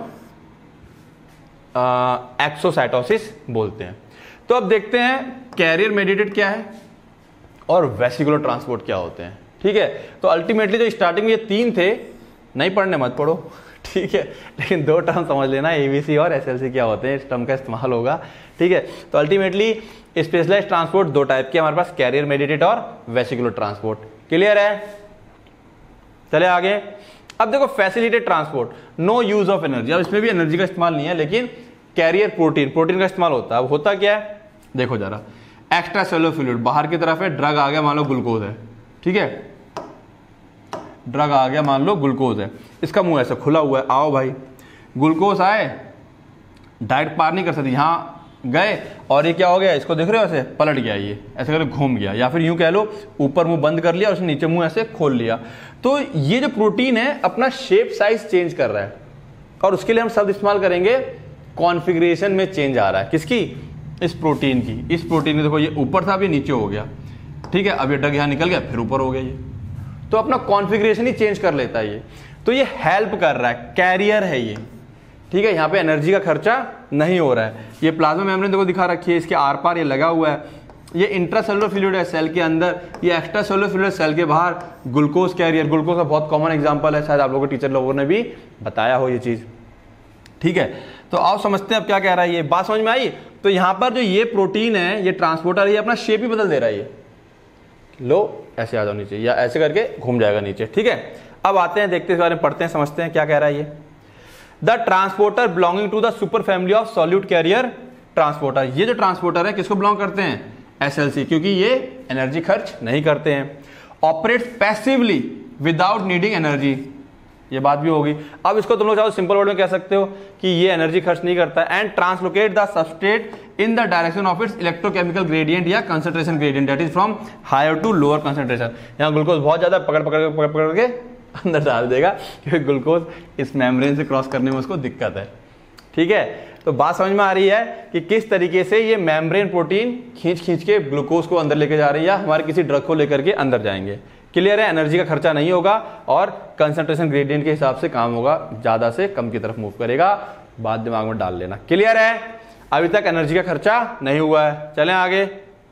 एक्सोसाइटोसिस बोलते हैं। तो अब देखते हैं कैरियर मेडिएटेड क्या है और वेसिकुलर ट्रांसपोर्ट क्या होते हैं, ठीक है। तो अल्टीमेटली जो स्टार्टिंग में ये तीन थे, नहीं पढ़ने मत पढ़ो, ठीक है, लेकिन दो टर्म समझ लेना, एबीसी और एसएलसी क्या होते हैं, इस टर्म का इस्तेमाल होगा, ठीक है। तो अल्टीमेटली स्पेशलाइज्ड ट्रांसपोर्ट दो टाइप के हमारे पास, कैरियर मेडिएटेड और वेसिकुलर ट्रांसपोर्ट। क्लियर है, चले आगे। अब देखो facilitated transport, no use of energy, अब इसमें भी एनर्जी का इस्तेमाल नहीं है, लेकिन कैरियर प्रोटीन का इस्तेमाल होता है। अब होता क्या है, देखो जरा, एक्स्ट्रा सेलुलर फ्लूइड बाहर की तरफ है, ड्रग आ गया, मान लो ग्लूकोज है, ठीक है, ड्रग आ गया, मान लो ग्लूकोज है, इसका मुंह ऐसा खुला हुआ है, आओ भाई, ग्लूकोज आए, डायरेक्ट पार नहीं कर सकती, यहां गए और ये क्या हो गया, इसको देख रहे हो ऐसे पलट गया, ये ऐसे करके घूम गया, या फिर यूं कह लो ऊपर मुंह बंद कर लिया और उसने नीचे मुंह ऐसे खोल लिया। तो ये जो प्रोटीन है अपना शेप साइज चेंज कर रहा है, और उसके लिए हम शब्द इस्तेमाल करेंगे कॉन्फ़िगरेशन में चेंज आ रहा है, किसकी, इस प्रोटीन की। इस प्रोटीन में देखो ये ऊपर था, अब ये नीचे हो गया, ठीक है, अब ये ड्रग यहां निकल गया, फिर ऊपर हो गया, ये तो अपना कॉन्फ़िगरेशन ही चेंज कर लेता है ये। तो ये हेल्प कर रहा है, कैरियर है ये, ठीक है। यहाँ पे एनर्जी का खर्चा नहीं हो रहा है। ये प्लाज्मा मेम्ब्रेन देखो दिखा रखी है, इसके आर पार ये लगा हुआ है, ये इंट्रासेलुलर फ्लूइड है सेल के अंदर, ये एक्स्ट्रा सेलुलर फ्लूइड सेल के बाहर, ग्लूकोज कैरियर, ग्लूकोज का बहुत कॉमन एग्जांपल है, शायद आप लोगों के टीचर लोगों ने भी बताया हो ये चीज, ठीक है। तो आओ समझते हैं अब क्या कह रहा है ये, बात समझ में आई। तो यहाँ पर जो ये प्रोटीन है, ये ट्रांसपोर्टर, ये अपना शेप ही बदल दे रहा है, ये लो ऐसे आ जाओ नीचे, या ऐसे करके घूम जाएगा नीचे, ठीक है। अब आते हैं, देखते हैं इस बारे में, पढ़ते हैं, समझते हैं क्या कह रहा है ये। The transporter belonging to the super family of solute carrier transporter, ये जो ट्रांसपोर्टर है किसको बिलोंग करते हैं, एसएलसी, क्योंकि ये एनर्जी खर्च नहीं करते हैं। Operate passively without needing energy, ये बात भी होगी। अब इसको तुम लोग चाहो सिंपल वर्ड में कह सकते हो कि ये एनर्जी खर्च नहीं करता है। And translocate the substrate in the direction of its electrochemical gradient या concentration gradient, that is from higher to lower concentration. यहाँ ग्लूकोज बहुत ज्यादा पकड़ के अंदर डाल देगा, क्योंकि ग्लूकोज इस मेम्ब्रेन से क्रॉस करने में उसको दिक्कत है, ठीक है। तो बात समझ में आ रही है कि किस तरीके से ये मेम्ब्रेन प्रोटीन खींच के ग्लूकोज को अंदर लेके जा रही है, या हमारे किसी ड्रग को लेकर के अंदर जाएंगे। क्लियर है, एनर्जी का खर्चा नहीं होगा और कंसंट्रेशन ग्रेडियंट के हिसाब से काम होगा, ज्यादा से कम की तरफ मूव करेगा, बात दिमाग में डाल लेना। क्लियर है, अभी तक एनर्जी का खर्चा नहीं हुआ है। चलें आगे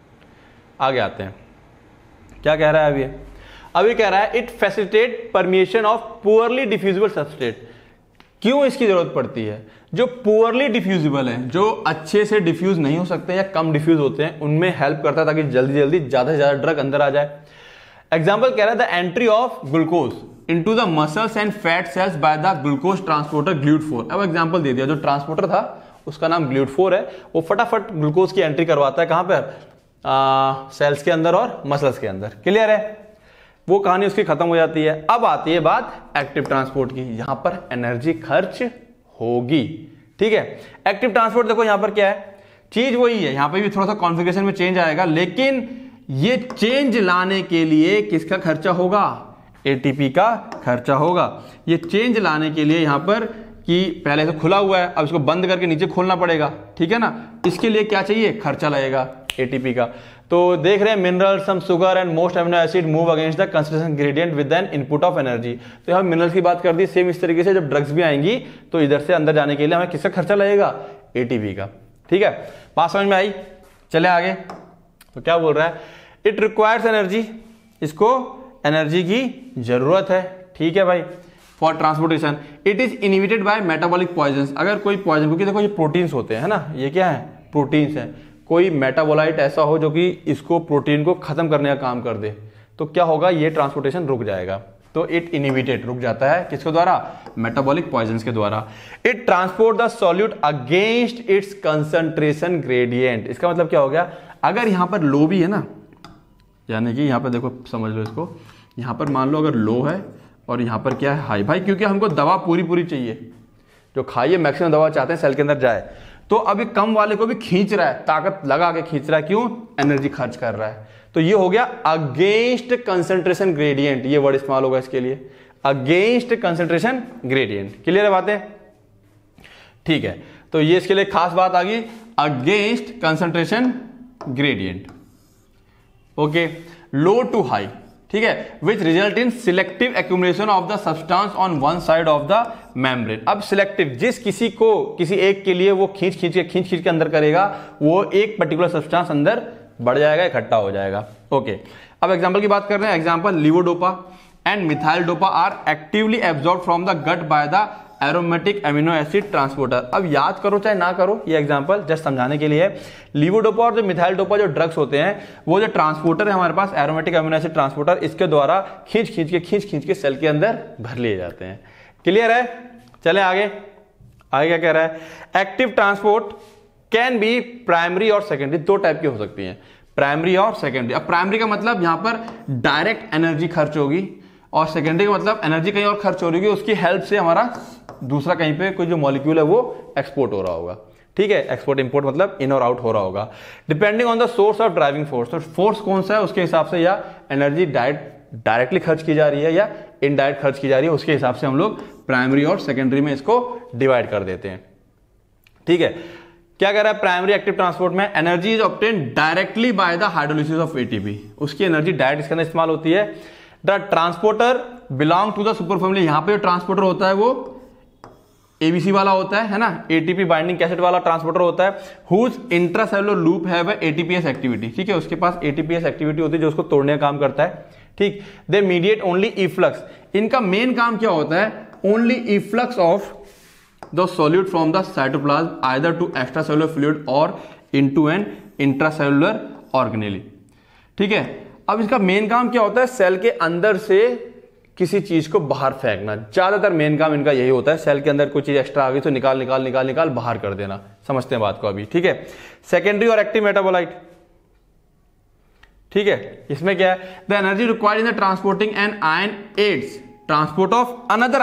आते हैं, क्या कह रहा है अभी कह रहा है it facilitate permeation of poorly diffusible substrate. क्यों इसकी जरूरत पड़ती है, जो पुअरली डिफ्यूजिबल है, जो अच्छे से डिफ्यूज नहीं हो सकते या कम डिफ्यूज होते हैं, उनमें हेल्प करता है ताकि जल्दी जल्दी ज्यादा से ज्यादा ड्रग अंदर आ जाए। एग्जाम्पल कह रहा है the entry of glucose into the muscles and fat cells by the glucose transporter GLUT4। अब एग्जाम्पल दे दिया, जो ट्रांसपोर्टर था उसका नाम GLUT4 है, वो फटाफट ग्लूकोज की एंट्री करवाता है, कहां पर, सेल्स के अंदर और मसल्स के अंदर। क्लियर है, वो कहानी उसकी खत्म हो जाती है। अब आती है बात एक्टिव ट्रांसपोर्ट की, यहां पर एनर्जी खर्च होगी, ठीक है। एक्टिव ट्रांसपोर्ट देखो यहां पर क्या है, चीज वही है, यहां पर भी थोड़ा सा कॉन्फ़िगरेशन में चेंज आएगा, लेकिन ये चेंज लाने के लिए किसका खर्चा होगा, एटीपी का खर्चा होगा। ये चेंज लाने के लिए यहां पर कि पहले से खुला हुआ है, अब इसको बंद करके नीचे खोलना पड़ेगा, ठीक है ना, इसके लिए क्या चाहिए, खर्चा लगेगा एटीपी का। तो देख रहे हैं mineral, some sugar and most amino acid move against the concentration gradient with an input of energy. तो हम मिनरल्स की बात कर दी, सेम इस तरीके से जब ड्रग्स भी आएंगी तो इधर से अंदर जाने के लिए हमें किसका खर्चा लगेगा, एटीपी का, ठीक है। बात समझ में आई, चले आगे। तो क्या बोल रहा है, इट रिक्वायर्स एनर्जी, इसको एनर्जी की जरूरत है, ठीक है भाई, for transportation. It is inhibited by metabolic poison, अगर कोई पॉइजन, क्योंकि देखो ये प्रोटीन्स होते हैं, है ना, ये क्या है, प्रोटीन्स है, कोई मेटाबोलाइट ऐसा हो जो कि इसको प्रोटीन को खत्म करने का काम कर दे, तो क्या होगा, ये ट्रांसपोर्टेशन रुक जाएगा। तो इट इनहिबिटेड, रुक जाता है, किसके द्वारा, मेटाबॉलिक पॉइजन के द्वारा। It transport the solute against its concentration gradient. इसका मतलब क्या हो गया, अगर यहां पर लो भी है ना, यानी कि यहां पर देखो समझ लो इसको, यहां पर मान लो अगर लो है और यहाँ पर क्या है हाई। भाई क्योंकि हमको दवा पूरी पूरी चाहिए, जो खाइए मैक्सिमम दवा चाहते हैं सेल के अंदर जाए, तो अभी कम वाले को भी खींच रहा है, ताकत लगा के खींच रहा है, क्यों? एनर्जी खर्च कर रहा है। तो ये हो गया अगेंस्ट कंसंट्रेशन ग्रेडियंट, ये वर्ड इस्तेमाल होगा इसके लिए, अगेंस्ट कंसंट्रेशन ग्रेडियंट। क्लियर है बातें? ठीक है, तो ये इसके लिए खास बात आ गई, against concentration gradient. Okay, low to high, ठीक है, which result in selective accumulation of the substance on one side of the membrane. अब सिलेक्टिव, जिस किसी को किसी एक के लिए वो खींच खींच के अंदर करेगा, वो एक पर्टिकुलर सब्सटेंस अंदर बढ़ जाएगा, इकट्ठा हो जाएगा। ओके, अब एग्जांपल की बात कर रहे हैं। Example, levodopa and methyl dopa are actively absorb from the gut by the aromatic amino acid transporter. अब याद करो चाहे ना करो, ये एग्जांपल जस्ट समझाने के लिए है। लीवोडोपा और जो मिथाइल डोपा जो ड्रग्स होते हैं, वो जो ट्रांसपोर्टर है हमारे पास एरोमेटिक अमीनो एसिड ट्रांसपोर्टर, इसके द्वारा खींच खींच के सेल के अंदर भर लिए जाते हैं। क्लियर है? चले आगे। आगे क्या कह रहा है? Active transport can be primary और सेकेंडरी, दो टाइप की हो सकती है, प्राइमरी और सेकेंडरी। अब प्राइमरी का मतलब यहां पर डायरेक्ट एनर्जी खर्च होगी, और सेकेंडरी का मतलब एनर्जी कहीं और खर्च हो रही होगी, उसकी हेल्प से हमारा दूसरा कहीं पे कोई जो मॉलिक्यूल है वो एक्सपोर्ट हो रहा होगा। ठीक है, एक्सपोर्ट इंपोर्ट मतलब इन और आउट हो रहा होगा, depending on the source of driving force. तो फोर्स कौन सा है उसके हिसाब से, या एनर्जी डायरेक्टली खर्च की जा रही है या इनडायरेक्ट खर्च की जा रही है, उसके हिसाब से हम लोग प्राइमरी और सेकेंडरी में इसको डिवाइड कर देते हैं। ठीक है, क्या कह रहा है? प्राइमरी एक्टिव ट्रांसपोर्ट में energy is obtain directly by the hydrolysis of ATP, उसकी एनर्जी डायरेक्ट इसके अंदर इस्तेमाल होती है। The transporter belong to the super family, यहां पे जो ट्रांसपोर्टर होता है वो एबीसी वाला होता है ना, एटीपी बाइंडिंग कैसेट वाला ट्रांसपोर्टर होता है, whose intracellular loop have ATPase activity. ठीक है, उसके पास एटीपीएस एक्टिविटी होती है जो उसको तोड़ने का काम करता है। ठीक, दे मीडिएट ओनली इफ्लक्स, इनका मेन काम क्या होता है? Only efflux of the solute from the cytoplasm either to extracellular fluid or into an intracellular organelle. ठीक है, अब इसका मेन काम क्या होता है? सेल के अंदर से किसी चीज को बाहर फेंकना, ज्यादातर मेन काम इनका यही होता है। सेल के अंदर कोई चीज एक्स्ट्रा आ गई तो निकाल बाहर कर देना। समझते हैं बात को अभी। ठीक है, सेकेंडरी और एक्टिव मेटाबोलाइट। ठीक है, इसमें क्या है? The energy required in the transporting an ion aids transport of another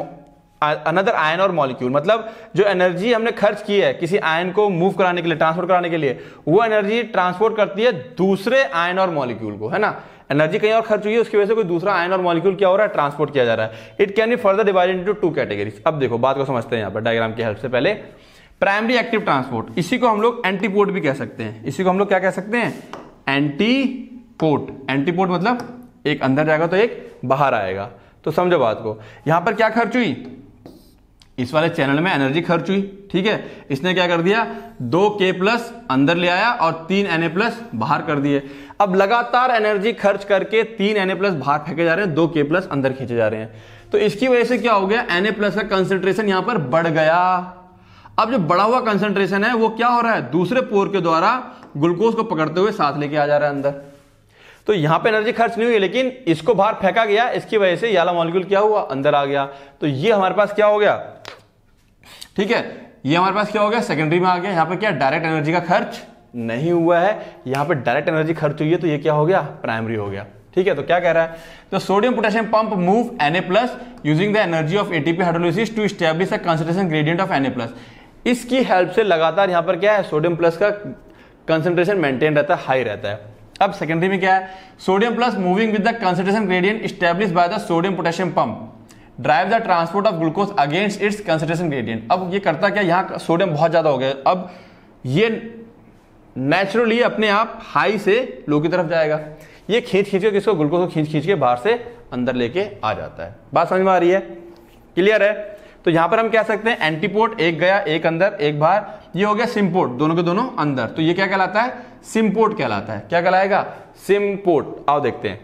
ion or molecule. मतलब जो एनर्जी हमने खर्च की है किसी आयन को मूव कराने के लिए, ट्रांसपोर्ट कराने के लिए, वो एनर्जी ट्रांसपोर्ट करती है दूसरे आयन और मॉलिक्यूल को, है ना। एनर्जी कहीं और खर्च हुई है, उसकी वजह से कोई दूसरा आयन और मॉलिक्यूल क्या हो रहा है? ट्रांसपोर्ट किया जा रहा है। It can be further divided into two categories. अब देखो बात को समझते हैं यहाँ पर डायग्राम की हेल्प से। पहले प्राइमरी एक्टिव ट्रांसपोर्ट, इसी को हम लोग एंटीपोर्ट भी कह सकते हैं। इसी को हम लोग क्या कह सकते हैं? एंटीपोर्ट। एंटीपोर्ट मतलब एक अंदर जाएगा तो एक बाहर आएगा। तो समझो बात को, यहां पर क्या खर्च हुई? इस वाले चैनल में एनर्जी खर्च हुई। ठीक है, इसने क्या कर दिया? 2K+ अंदर ले आया और 3Na+ बाहर कर दिए। अब लगातार एनर्जी खर्च करके 3Na+ बाहर फेंके जा रहे हैं, 2K+ अंदर खींचे जा रहे हैं। तो इसकी वजह से क्या हो गया? Na+ का कंसेंट्रेशन यहां पर बढ़ गया। अब जो बढ़ा हुआ कंसेंट्रेशन है वो क्या हो रहा है? दूसरे पोर के द्वारा ग्लूकोज को पकड़ते हुए साथ लेके आ जा रहा है अंदर। तो यहां पे एनर्जी खर्च नहीं हुई, लेकिन इसको बाहर फेंका गया, इसकी वजह से ये वाला मॉलिक्यूल क्या हुआ? अंदर आ गया। तो ये हमारे पास क्या हो गया? ठीक है, ये हमारे पास क्या हो गया? सेकेंडरी में आ गया। यहां पे क्या डायरेक्ट एनर्जी का खर्च नहीं हुआ है, यहां पे डायरेक्ट एनर्जी खर्च हुई है, तो ये क्या हो गया? प्राइमरी हो गया। ठीक है, तो क्या कह रहा है? तो sodium potassium pump move Na+ using the energy of ATP hydrolysis to establish a concentration gradient of Na+। इसकी हेल्प से लगातार यहां पर क्या है? सोडियम प्लस का कंसंट्रेशन मेंटेन रहता है, हाई रहता है। अब सेकेंडरी में क्या है? Sodium plus moving with the concentration gradient established by the sodium potassium pump drive the transport of glucose against its concentration gradient. अब ये करता क्या? यहां सोडियम बहुत ज्यादा हो गया, अब ये नेचुरली अपने आप हाई से लो की तरफ जाएगा। ये खींच के किसको? ग्लूकोज को खींच के बाहर से अंदर लेके आ जाता है। बात समझ में आ रही है? क्लियर है? तो यहां पर हम कह सकते हैं एंटीपोर्ट, एक गया, एक अंदर, एक बाहर। ये हो गया सिम्पोर्ट, दोनों के दोनों अंदर। तो ये क्या कहलाता है? सिम्पोर्ट कहलाता है। क्या कहलाएगा? सिम्पोर्ट। आओ देखते हैं।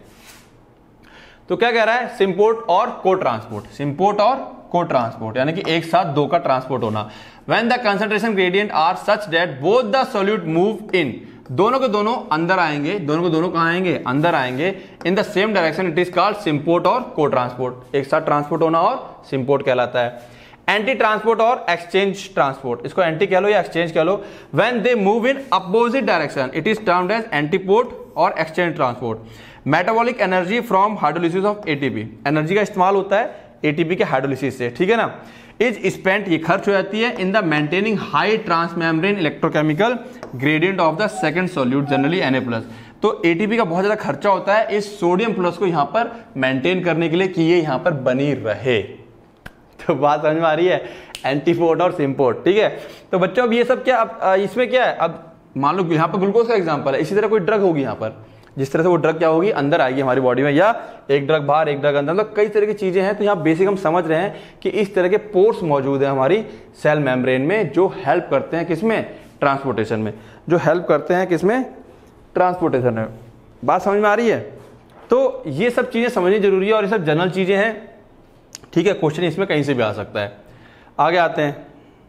तो क्या कह रहा है? सिम्पोर्ट और को ट्रांसपोर्ट। सिम्पोर्ट और को ट्रांसपोर्ट यानी कि एक साथ दो का ट्रांसपोर्ट होना। When the concentration gradient are such that both the solute move in, दोनों के दोनों अंदर आएंगे। दोनों के दोनों कहां आएंगे? अंदर आएंगे। In the same direction it is called symport or को ट्रांसपोर्ट। एक साथ ट्रांसपोर्ट होना और सिम्पोर्ट कहलाता है। Anti transport or exchange transport, इसको एंटी कह लो या एक्सचेंज कह लो। When they move in opposite direction it is termed as antiport or exchange transport. Metabolic energy from hydrolysis of ATP, energy का इस्तेमाल होता है एटीपी के हाइड्रोलिसिस से, ठीक है ना। इज स्पेंट, ये खर्च हो जाती है in the maintaining high transmembrane electrochemical gradient of the second solute generally Na+। तो एटीपी का बहुत ज्यादा खर्चा होता है इस सोडियम प्लस को यहां पर मेंटेन करने के लिए कि ये यहां पर बनी रहे। तो बात समझ में आ रही है, एंटीपोर्ट और सिम्पोर्ट, ठीक है। तो बच्चों अब ये सब क्या, अब इसमें क्या है, अब मान लो यहाँ पर ग्लूकोज का एग्जांपल है, इसी तरह कोई ड्रग होगी यहाँ पर, जिस तरह से वो ड्रग क्या होगी अंदर आएगी हमारी बॉडी में, या एक ड्रग बाहर एक ड्रग अंदर, मतलब कई तरह की चीजें हैं। तो यहाँ बेसिक हम समझ रहे हैं कि इस तरह के पोर्स मौजूद है हमारी सेल मेम्ब्रेन में जो हेल्प करते हैं किसमें, ट्रांसपोर्टेशन में, जो हेल्प करते हैं किसमें, ट्रांसपोर्टेशन में। बात समझ में आ रही है। तो ये सब चीजें समझनी जरूरी है और ये सब जनरल चीजें हैं, ठीक है। क्वेश्चन इसमें कहीं से भी आ सकता है। आगे आते हैं,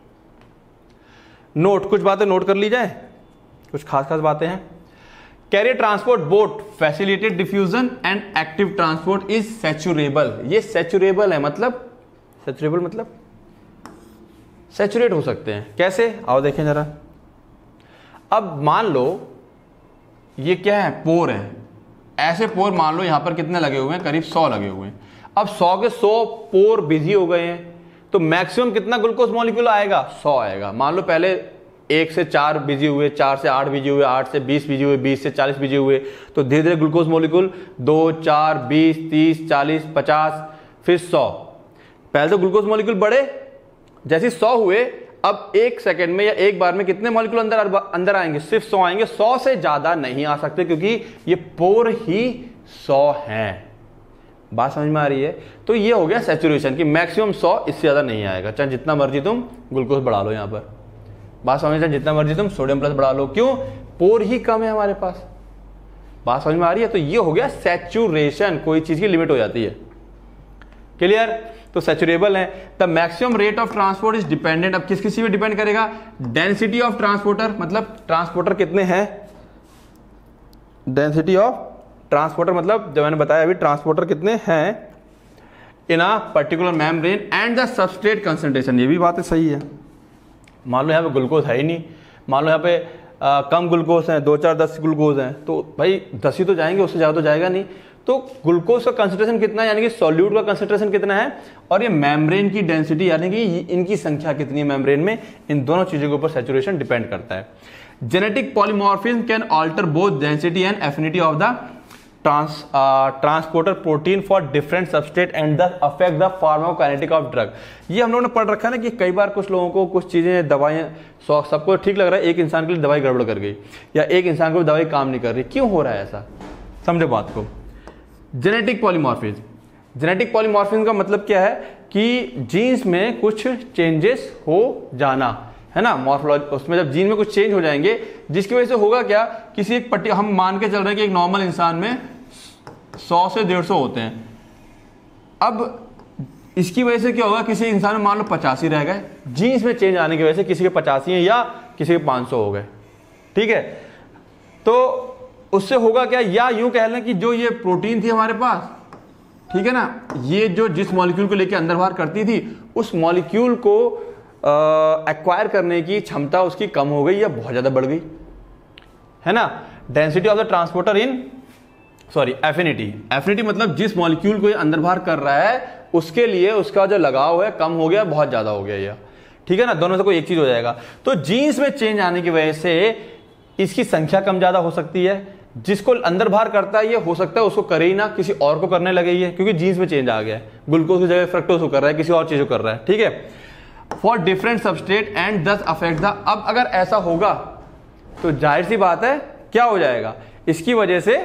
नोट, कुछ बातें नोट कर ली जाए, कुछ खास खास बातें हैं। Carrier transport both facilitate diffusion and active transport is saturable. ये सैचुरेबल है, मतलब सैचुरेबल मतलब सैचुरेट हो सकते हैं, कैसे, आओ देखें जरा। अब मान लो ये क्या है, पोर है, ऐसे पोर मान लो यहां पर कितने लगे हुए हैं, करीब 100 लगे हुए हैं। अब 100 के 100 पोर बिजी हो गए हैं, तो मैक्सिमम कितना ग्लूकोज मॉलिक्यूल आएगा, 100 आएगा। मान लो पहले 1 से 4 बिजी हुए, 4 से 8 बिजी हुए, 8 से 20 बिजी हुए, 20 से 40 बिजी हुए, तो धीरे धीरे ग्लूकोज मॉलिक्यूल 2, 4, 20, 30, 40, 50, फिर 100। पहले तो ग्लूकोज मॉलिक्यूल बढ़े, जैसे 100 हुए, अब एक सेकंड में या एक बार में कितने मॉलिक्यूल अंदर आएंगे, सिर्फ 100 आएंगे, 100 से ज्यादा नहीं आ सकते क्योंकि ये पोर ही 100 हैं। बात समझ में आ रही है। तो ये हो गया सैचुरेशन की मैक्सिमम 100, इससे ज्यादा नहीं आएगा, चाहे जितना मर्जी तुम ग्लूकोज बढ़ा लो। यहां पर बात समझ में, जितना मर्जी तुम सोडियम प्लस बढ़ा लो, क्यों, पोर ही कम है हमारे पास। बात समझ में आ रही है। तो ये हो गया सैचुरेशन, कोई चीज की लिमिट हो जाती है, क्लियर। तो सैचुरेबल है। The maximum rate of transport is dependent, अब किस किसी पे डिपेंड करेगा, डेंसिटी ऑफ ट्रांसपोर्टर, मतलब ट्रांसपोर्टर कितने हैं, डेंसिटी ऑफ ट्रांसपोर्टर मतलब जो मैंने बताया अभी, ट्रांसपोर्टर कितने हैं in a particular membrane and the substrate concentration. ये भी बात सही है। मान लो यहाँ पे ग्लूकोज है ही नहीं, मान लो यहाँ पे कम ग्लूकोज हैं, 2, 4, 10 ग्लूकोज हैं, तो भाई 10 ही तो जाएंगे, उससे ज़्यादा तो जाएगा नहीं। तो ग्लूकोज का कंसंट्रेशन कितना है, यानी कि सॉल्यूट का कंसंट्रेशन कितना है, और ये मेम्ब्रेन की डेंसिटी यानी कि इनकी संख्या कितनी है मेम्ब्रेन में, इन दोनों चीज़ों के ऊपर सैचुरेशन डिपेंड करता है। Genetic polymorphism can alter both density and affinity of the transporter protein for different substrate and the affect the pharmacokinetic of drug. ये हम लोगों ने पढ़ रखा है ना कि कई बार कुछ लोगों को कुछ चीजें, दवाइयां, सबको ठीक लग रहा है, एक इंसान के लिए दवाई गड़बड़ कर गई, या एक इंसान को दवाई काम नहीं कर रही, क्यों हो रहा है ऐसा, समझो बात को। जेनेटिक पॉलीमॉर्फिज्म, जेनेटिक पॉलीमॉर्फिज्म का मतलब क्या है कि जीन्स में कुछ चेंजेस हो जाना, है ना, मॉर्फोलॉजी, उसमें जब जीन में कुछ चेंज हो जाएंगे, जिसकी वजह से होगा क्या, किसी एक पट्टी, हम मान के चल रहे हैं कि एक नॉर्मल इंसान में 100 से 150 होते हैं। अब इसकी वजह से क्या होगा, किसी इंसान में मान लो 85 रह गए, जीन्स में चेंज आने की वजह से किसी के 85 हैं या किसी के 500 हो गए, ठीक है। तो उससे होगा क्या, या यूं कह लें कि जो ये प्रोटीन थी हमारे पास, ठीक है ना, ये जो जिस मॉलिक्यूल को लेकर अंदर बाहर करती थी, उस मॉलिक्यूल को एक्वायर करने की क्षमता उसकी कम हो गई या बहुत ज्यादा बढ़ गई, है ना। Density of the transporter in, sorry, affinity, affinity मतलब जिस मॉलिक्यूल को ये अंदर बाहर कर रहा है उसके लिए उसका जो लगाव है कम हो गया, बहुत ज्यादा हो गया, या ठीक है ना, दोनों से कोई एक चीज हो जाएगा। तो जीन्स में चेंज आने की वजह से इसकी संख्या कम ज्यादा हो सकती है, जिसको अंदर बाहर करता है ये हो सकता है उसको करे ही ना, किसी और को करने लगे ये, क्योंकि जीन्स में चेंज आ गया है, ग्लूकोज की जगह फ्रक्टोज को कर रहा है, किसी और चीज को कर रहा है, ठीक है। For different substrate and thus affect the, अब अगर ऐसा होगा तो जाहिर सी बात है क्या हो जाएगा, इसकी वजह से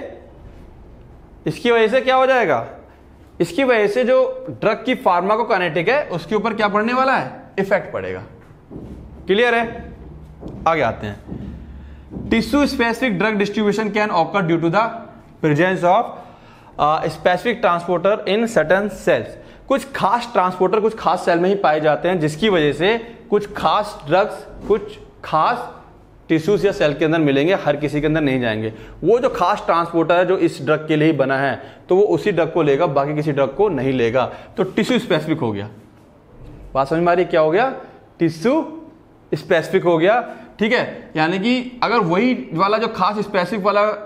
क्या हो जाएगा, इसकी वजह से जो ड्रग की फार्माकोकाइनेटिक है उसके ऊपर क्या पड़ने वाला है, इफेक्ट पड़ेगा, क्लियर है। आगे आते हैं, tissue specific drug distribution can occur due to the presence of specific transporter in certain cells. कुछ खास ट्रांसपोर्टर कुछ खास सेल में ही पाए जाते हैं, जिसकी वजह से कुछ खास ड्रग्स कुछ खास टिश्यूज या सेल के अंदर मिलेंगे, हर किसी के अंदर नहीं जाएंगे। वो जो खास ट्रांसपोर्टर है जो इस ड्रग के लिए ही बना है, तो वो उसी ड्रग को लेगा, बाकी किसी ड्रग को नहीं लेगा, तो टिश्यू स्पेसिफिक हो गया। बात समझ में आ रही है, क्या हो गया, टिश्यू स्पेसिफिक हो गया, ठीक है। यानी कि अगर वही वाला जो खास स्पेसिफिक वाला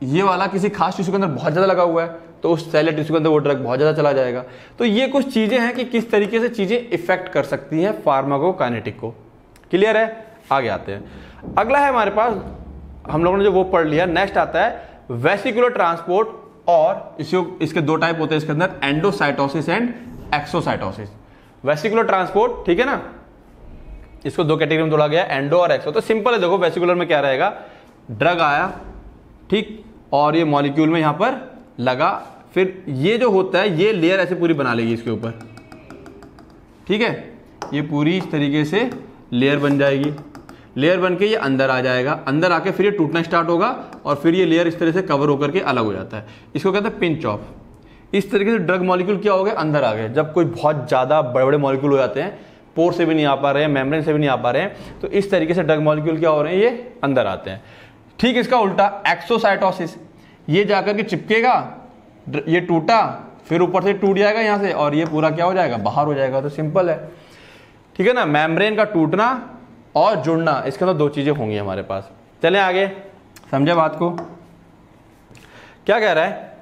ये वाला किसी खास टिश्यू के अंदर बहुत ज़्यादा लगा हुआ है तो उस सेल या टिश्यू के अंदर वो ड्रग बहुत ज़्यादा चला जाएगा। तो ये कुछ चीज़ें हैं कि किस तरीके से चीज़ें इफेक्ट कर सकती हैं फार्माकोकाइनेटिक को। क्लियर है? आगे आते हैं। अगला है हमारे पास, हम लोगों ने जो वो पढ़ लिया। नेक्स्ट आता है वेसिकुलर ट्रांसपोर्ट, और इसके दो टाइप होते हैं इसके अंदर, endocytosis and exocytosis. Vesicular transport, ठीक है ना, इसको दो कैटेगरी में तोड़ा गया, एंडो और एक्सो। तो सिंपल है, देखो वेसिकुलर में क्या रहेगा, ड्रग आया, ठीक, और ये मॉलिक्यूल में यहां पर लगा, फिर ये जो होता है ये लेयर ऐसे पूरी बना लेगी इसके ऊपर, ठीक है, ये पूरी इस तरीके से लेयर बन जाएगी। लेयर बन के ये अंदर आ जाएगा, अंदर आके फिर ये टूटना स्टार्ट होगा और फिर ये लेयर इस तरह से कवर होकर के अलग हो जाता है। इसको कहते हैं पिंच ऑफ। इस तरीके से ड्रग मॉलिक्यूल क्या हो गए, अंदर आ गए। जब कोई बहुत ज़्यादा बड़े बड़े मॉलिक्यूल हो जाते हैं, पोर से भी नहीं आ पा रहे हैं, मेम्ब्रेन से भी नहीं आ पा रहे हैं, तो इस तरीके से ड्रग मॉलिक्यूल क्या हो रहे हैं, ये अंदर आते हैं। ठीक, इसका उल्टा एक्सोसाइटोसिस, ये जाकर के चिपकेगा, ये टूटा, फिर ऊपर से टूट जाएगा यहाँ से और ये पूरा क्या हो जाएगा, बाहर हो जाएगा। तो सिंपल है, ठीक है ना, मेम्ब्रेन का टूटना और जुड़ना, इसके अंदर दो चीजें होंगी हमारे पास। चलें आगे, समझे बात को, क्या कह रहा है,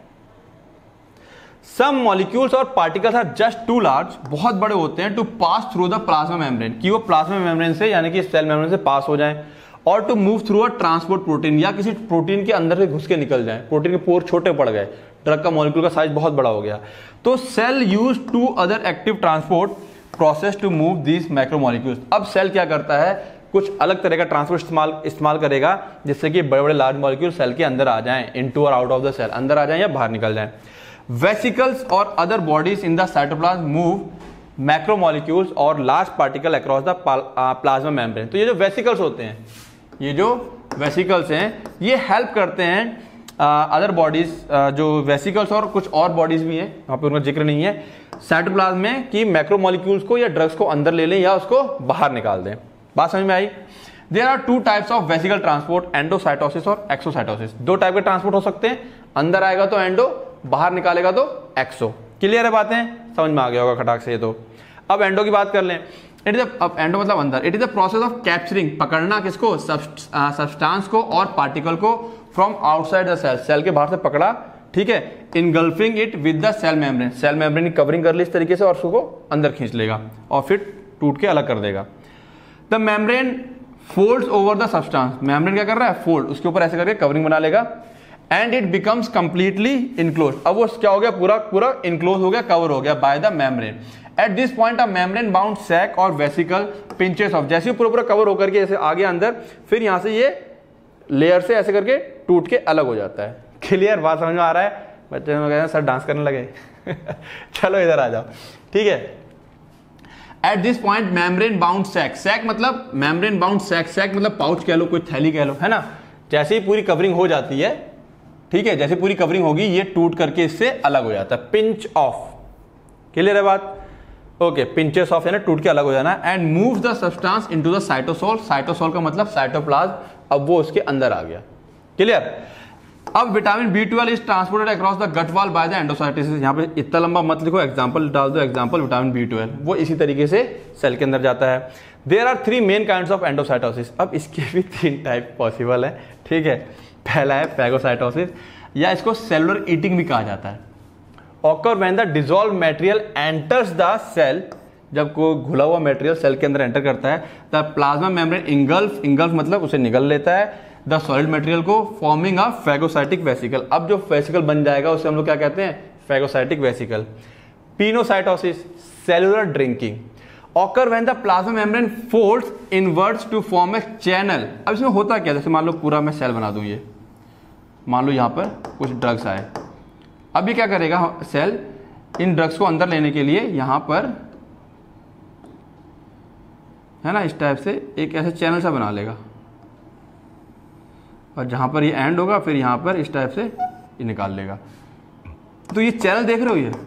सम मॉलिक्यूल्स और particles are just too large, बहुत बड़े होते हैं, to pass through the plasma membrane, कि वो प्लाज्मा मेम्ब्रेन से यानी कि सेल मेम्ब्रेन से पास हो जाएं, और to move through a transport protein, या किसी प्रोटीन के अंदर से घुस के निकल जाएं। प्रोटीन के पोर छोटे पड़ गए, ड्रग का मॉलिक्यूल का साइज बहुत बड़ा हो गया, तो cell use to other active transport process to move these macromolecules. अब सेल क्या करता है, कुछ अलग तरह का ट्रांसपोर्ट इस्तेमाल करेगा जिससे कि बड़े बड़े लार्ज मॉलिक्यूल सेल के अंदर आ जाएं, इनटू और आउट ऑफ द सेल, अंदर आ जाएं या बाहर निकल जाएं। वेसिकल्स और other bodies in the cytoplasm move macromolecules और large particle across the plasma membrane. तो ये जो वेसिकल्स होते हैं, ये जो वेसिकल्स हैं, ये हेल्प करते हैं अदर बॉडीज, जो वेसिकल्स और कुछ और बॉडीज भी हैं, वहां पे उनका जिक्र नहीं है, साइटोप्लाज्म में, कि मैक्रोमोलिक्यूल्स को या ड्रग्स को अंदर ले लें या उसको बाहर निकाल दें। बात समझ में आई? There are two types of vesicle transport, endocytosis और एक्सोसाइटोसिस। दो टाइप के ट्रांसपोर्ट हो सकते हैं, अंदर आएगा तो एंडो, बाहर निकालेगा तो एक्सो। क्लियर है बातें, समझ में आ गया होगा खटाक से ये तो। अब एंडो की बात कर लें। इट इज अब एंडो मतलब अंदर, it is the process of capturing, पकड़ना किसको, सब्सटेंस को और पार्टिकल को, from outside the cell, cell के बाहर से पकड़ा, ठीक है, engulfing it with the cell membrane, cell membrane की कवरिंग कर ली इस तरीके से और उसको अंदर खींच लेगा और फिर टूट के अलग कर देगा। The membrane folds over the substance, membrane क्या कर रहा है, फोल्ड, उसके ऊपर ऐसे करके कवरिंग बना लेगा, and it becomes completely enclose. अब वो क्या हो गया, पूरा पूरा इनक्लोज हो गया, कवर हो गया by the membrane. At this point a membrane bound sac और वेसिकल पिंचेस ऑफ, जैसे पूरा पूरा कवर होकर के ऐसे आगे अंदर, फिर यहां से ये लेयर से ऐसे करके टूट के अलग हो जाता है। क्लियर, बात समझ में आ रहा है? बच्चे लोग कहते हैं सर डांस करने लगे चलो इधर आ जाओ, ठीक है। At this point membrane bound sac, sac मतलब मेम्ब्रेन बाउंड सैक, सैक मतलब पाउच कह लो, कोई थैली कह लो, है ना। जैसे ही पूरी कवरिंग हो जाती है, ठीक है, जैसे पूरी कवरिंग होगी ये टूट करके इससे अलग हो जाता है, पिंच ऑफ। क्लियर है बात? ओके, पिंचेस ऑफ है ना, टूट के अलग हो जाना। And move the substance into the cytosol, cytosol का मतलब साइटोप्लाज्म, अब वो उसके अंदर आ गया। क्लियर? अब vitamin B12 is transported across the gut wall by the endocytosis. यहाँ पे इतना लंबा मत लिखो, एग्जांपल डाल दो, एग्जांपल विटामिन B12, वो इसी तरीके से सेल के अंदर जाता है। There are 3 main kinds of endocytosis. अब इसके भी 3 टाइप पॉसिबल है, ठीक है। पहला है फैगोसाइटोसिस, या इसको सेलुलर ईटिंग भी कहा जाता है। Occur when the dissolve material enters the cell, जब को घुला हुआ मटेरियल सेल के अंदर एंटर करता है, the plasma membrane engulf, engulf मतलब उसे निगल लेता है द सॉलिड मटेरियल को, फॉर्मिंग अ फैगोसाइटिक वेसिकल। अब जो वेसिकल बन जाएगा उसे हम लोग क्या कहते हैं, phagocytic vesicle. Pinocytosis, cellular drinking. Occur when the plasma membrane folds inverts to form a channel. अब इसमें होता क्या, जैसे मान लो पूरा मैं सेल बना दूं, ये मान लो यहाँ पर कुछ ड्रग्स आए, अब ये क्या करेगा सेल, इन ड्रग्स को अंदर लेने के लिए यहाँ पर, है ना, इस टाइप से एक ऐसे चैनल सा बना लेगा, और जहां पर ये एंड होगा फिर यहां पर इस टाइप से ये निकाल लेगा। तो ये चैनल देख रहे हो, ये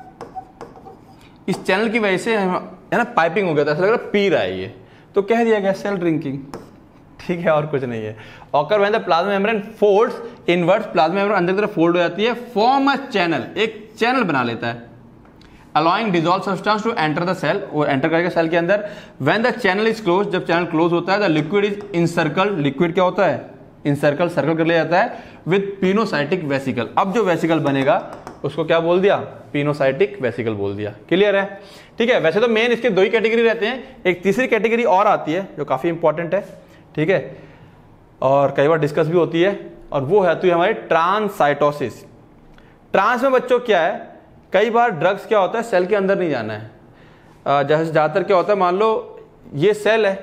इस चैनल की वजह से है ना पाइपिंग हो गया था, ऐसा लग रहा है पी रहा है ये, तो कह दिया गया सेल ड्रिंकिंग, ठीक है, और कुछ नहीं है। Occur when the plasma membrane folds inverts, plasma membrane अंदर की तरफ फोल्ड हो जाती है, फॉर्म अ चैनल, एक चैनल बना लेता है, allowing dissolve substance to enter the cell, वो एंटर करेगा सेल के अंदर। When the channel is close, जब चैनल क्लोज होता है, the liquid is encircled, liquid क्या होता है, इंसर्कल सर्कल कर लिया जाता है विद पिनोसाइटिक वेसिकल। अब जो वेसिकल बनेगा उसको क्या बोल दिया, पिनोसाइटिक वेसिकल बोल दिया। क्लियर है, ठीक है। वैसे तो मेन इसके दो ही कैटेगरी रहते हैं, एक तीसरी कैटेगरी और आती है जो काफी इंपॉर्टेंट है, ठीक है, और कई बार डिस्कस भी होती है, और वो है तो हमारी ट्रांससाइटोसिस। ट्रांस में बच्चों क्या है, कई बार ड्रग्स क्या होता है सेल के अंदर नहीं जाना है। जैसे ज्यादातर क्या होता है, मान लो ये सेल है,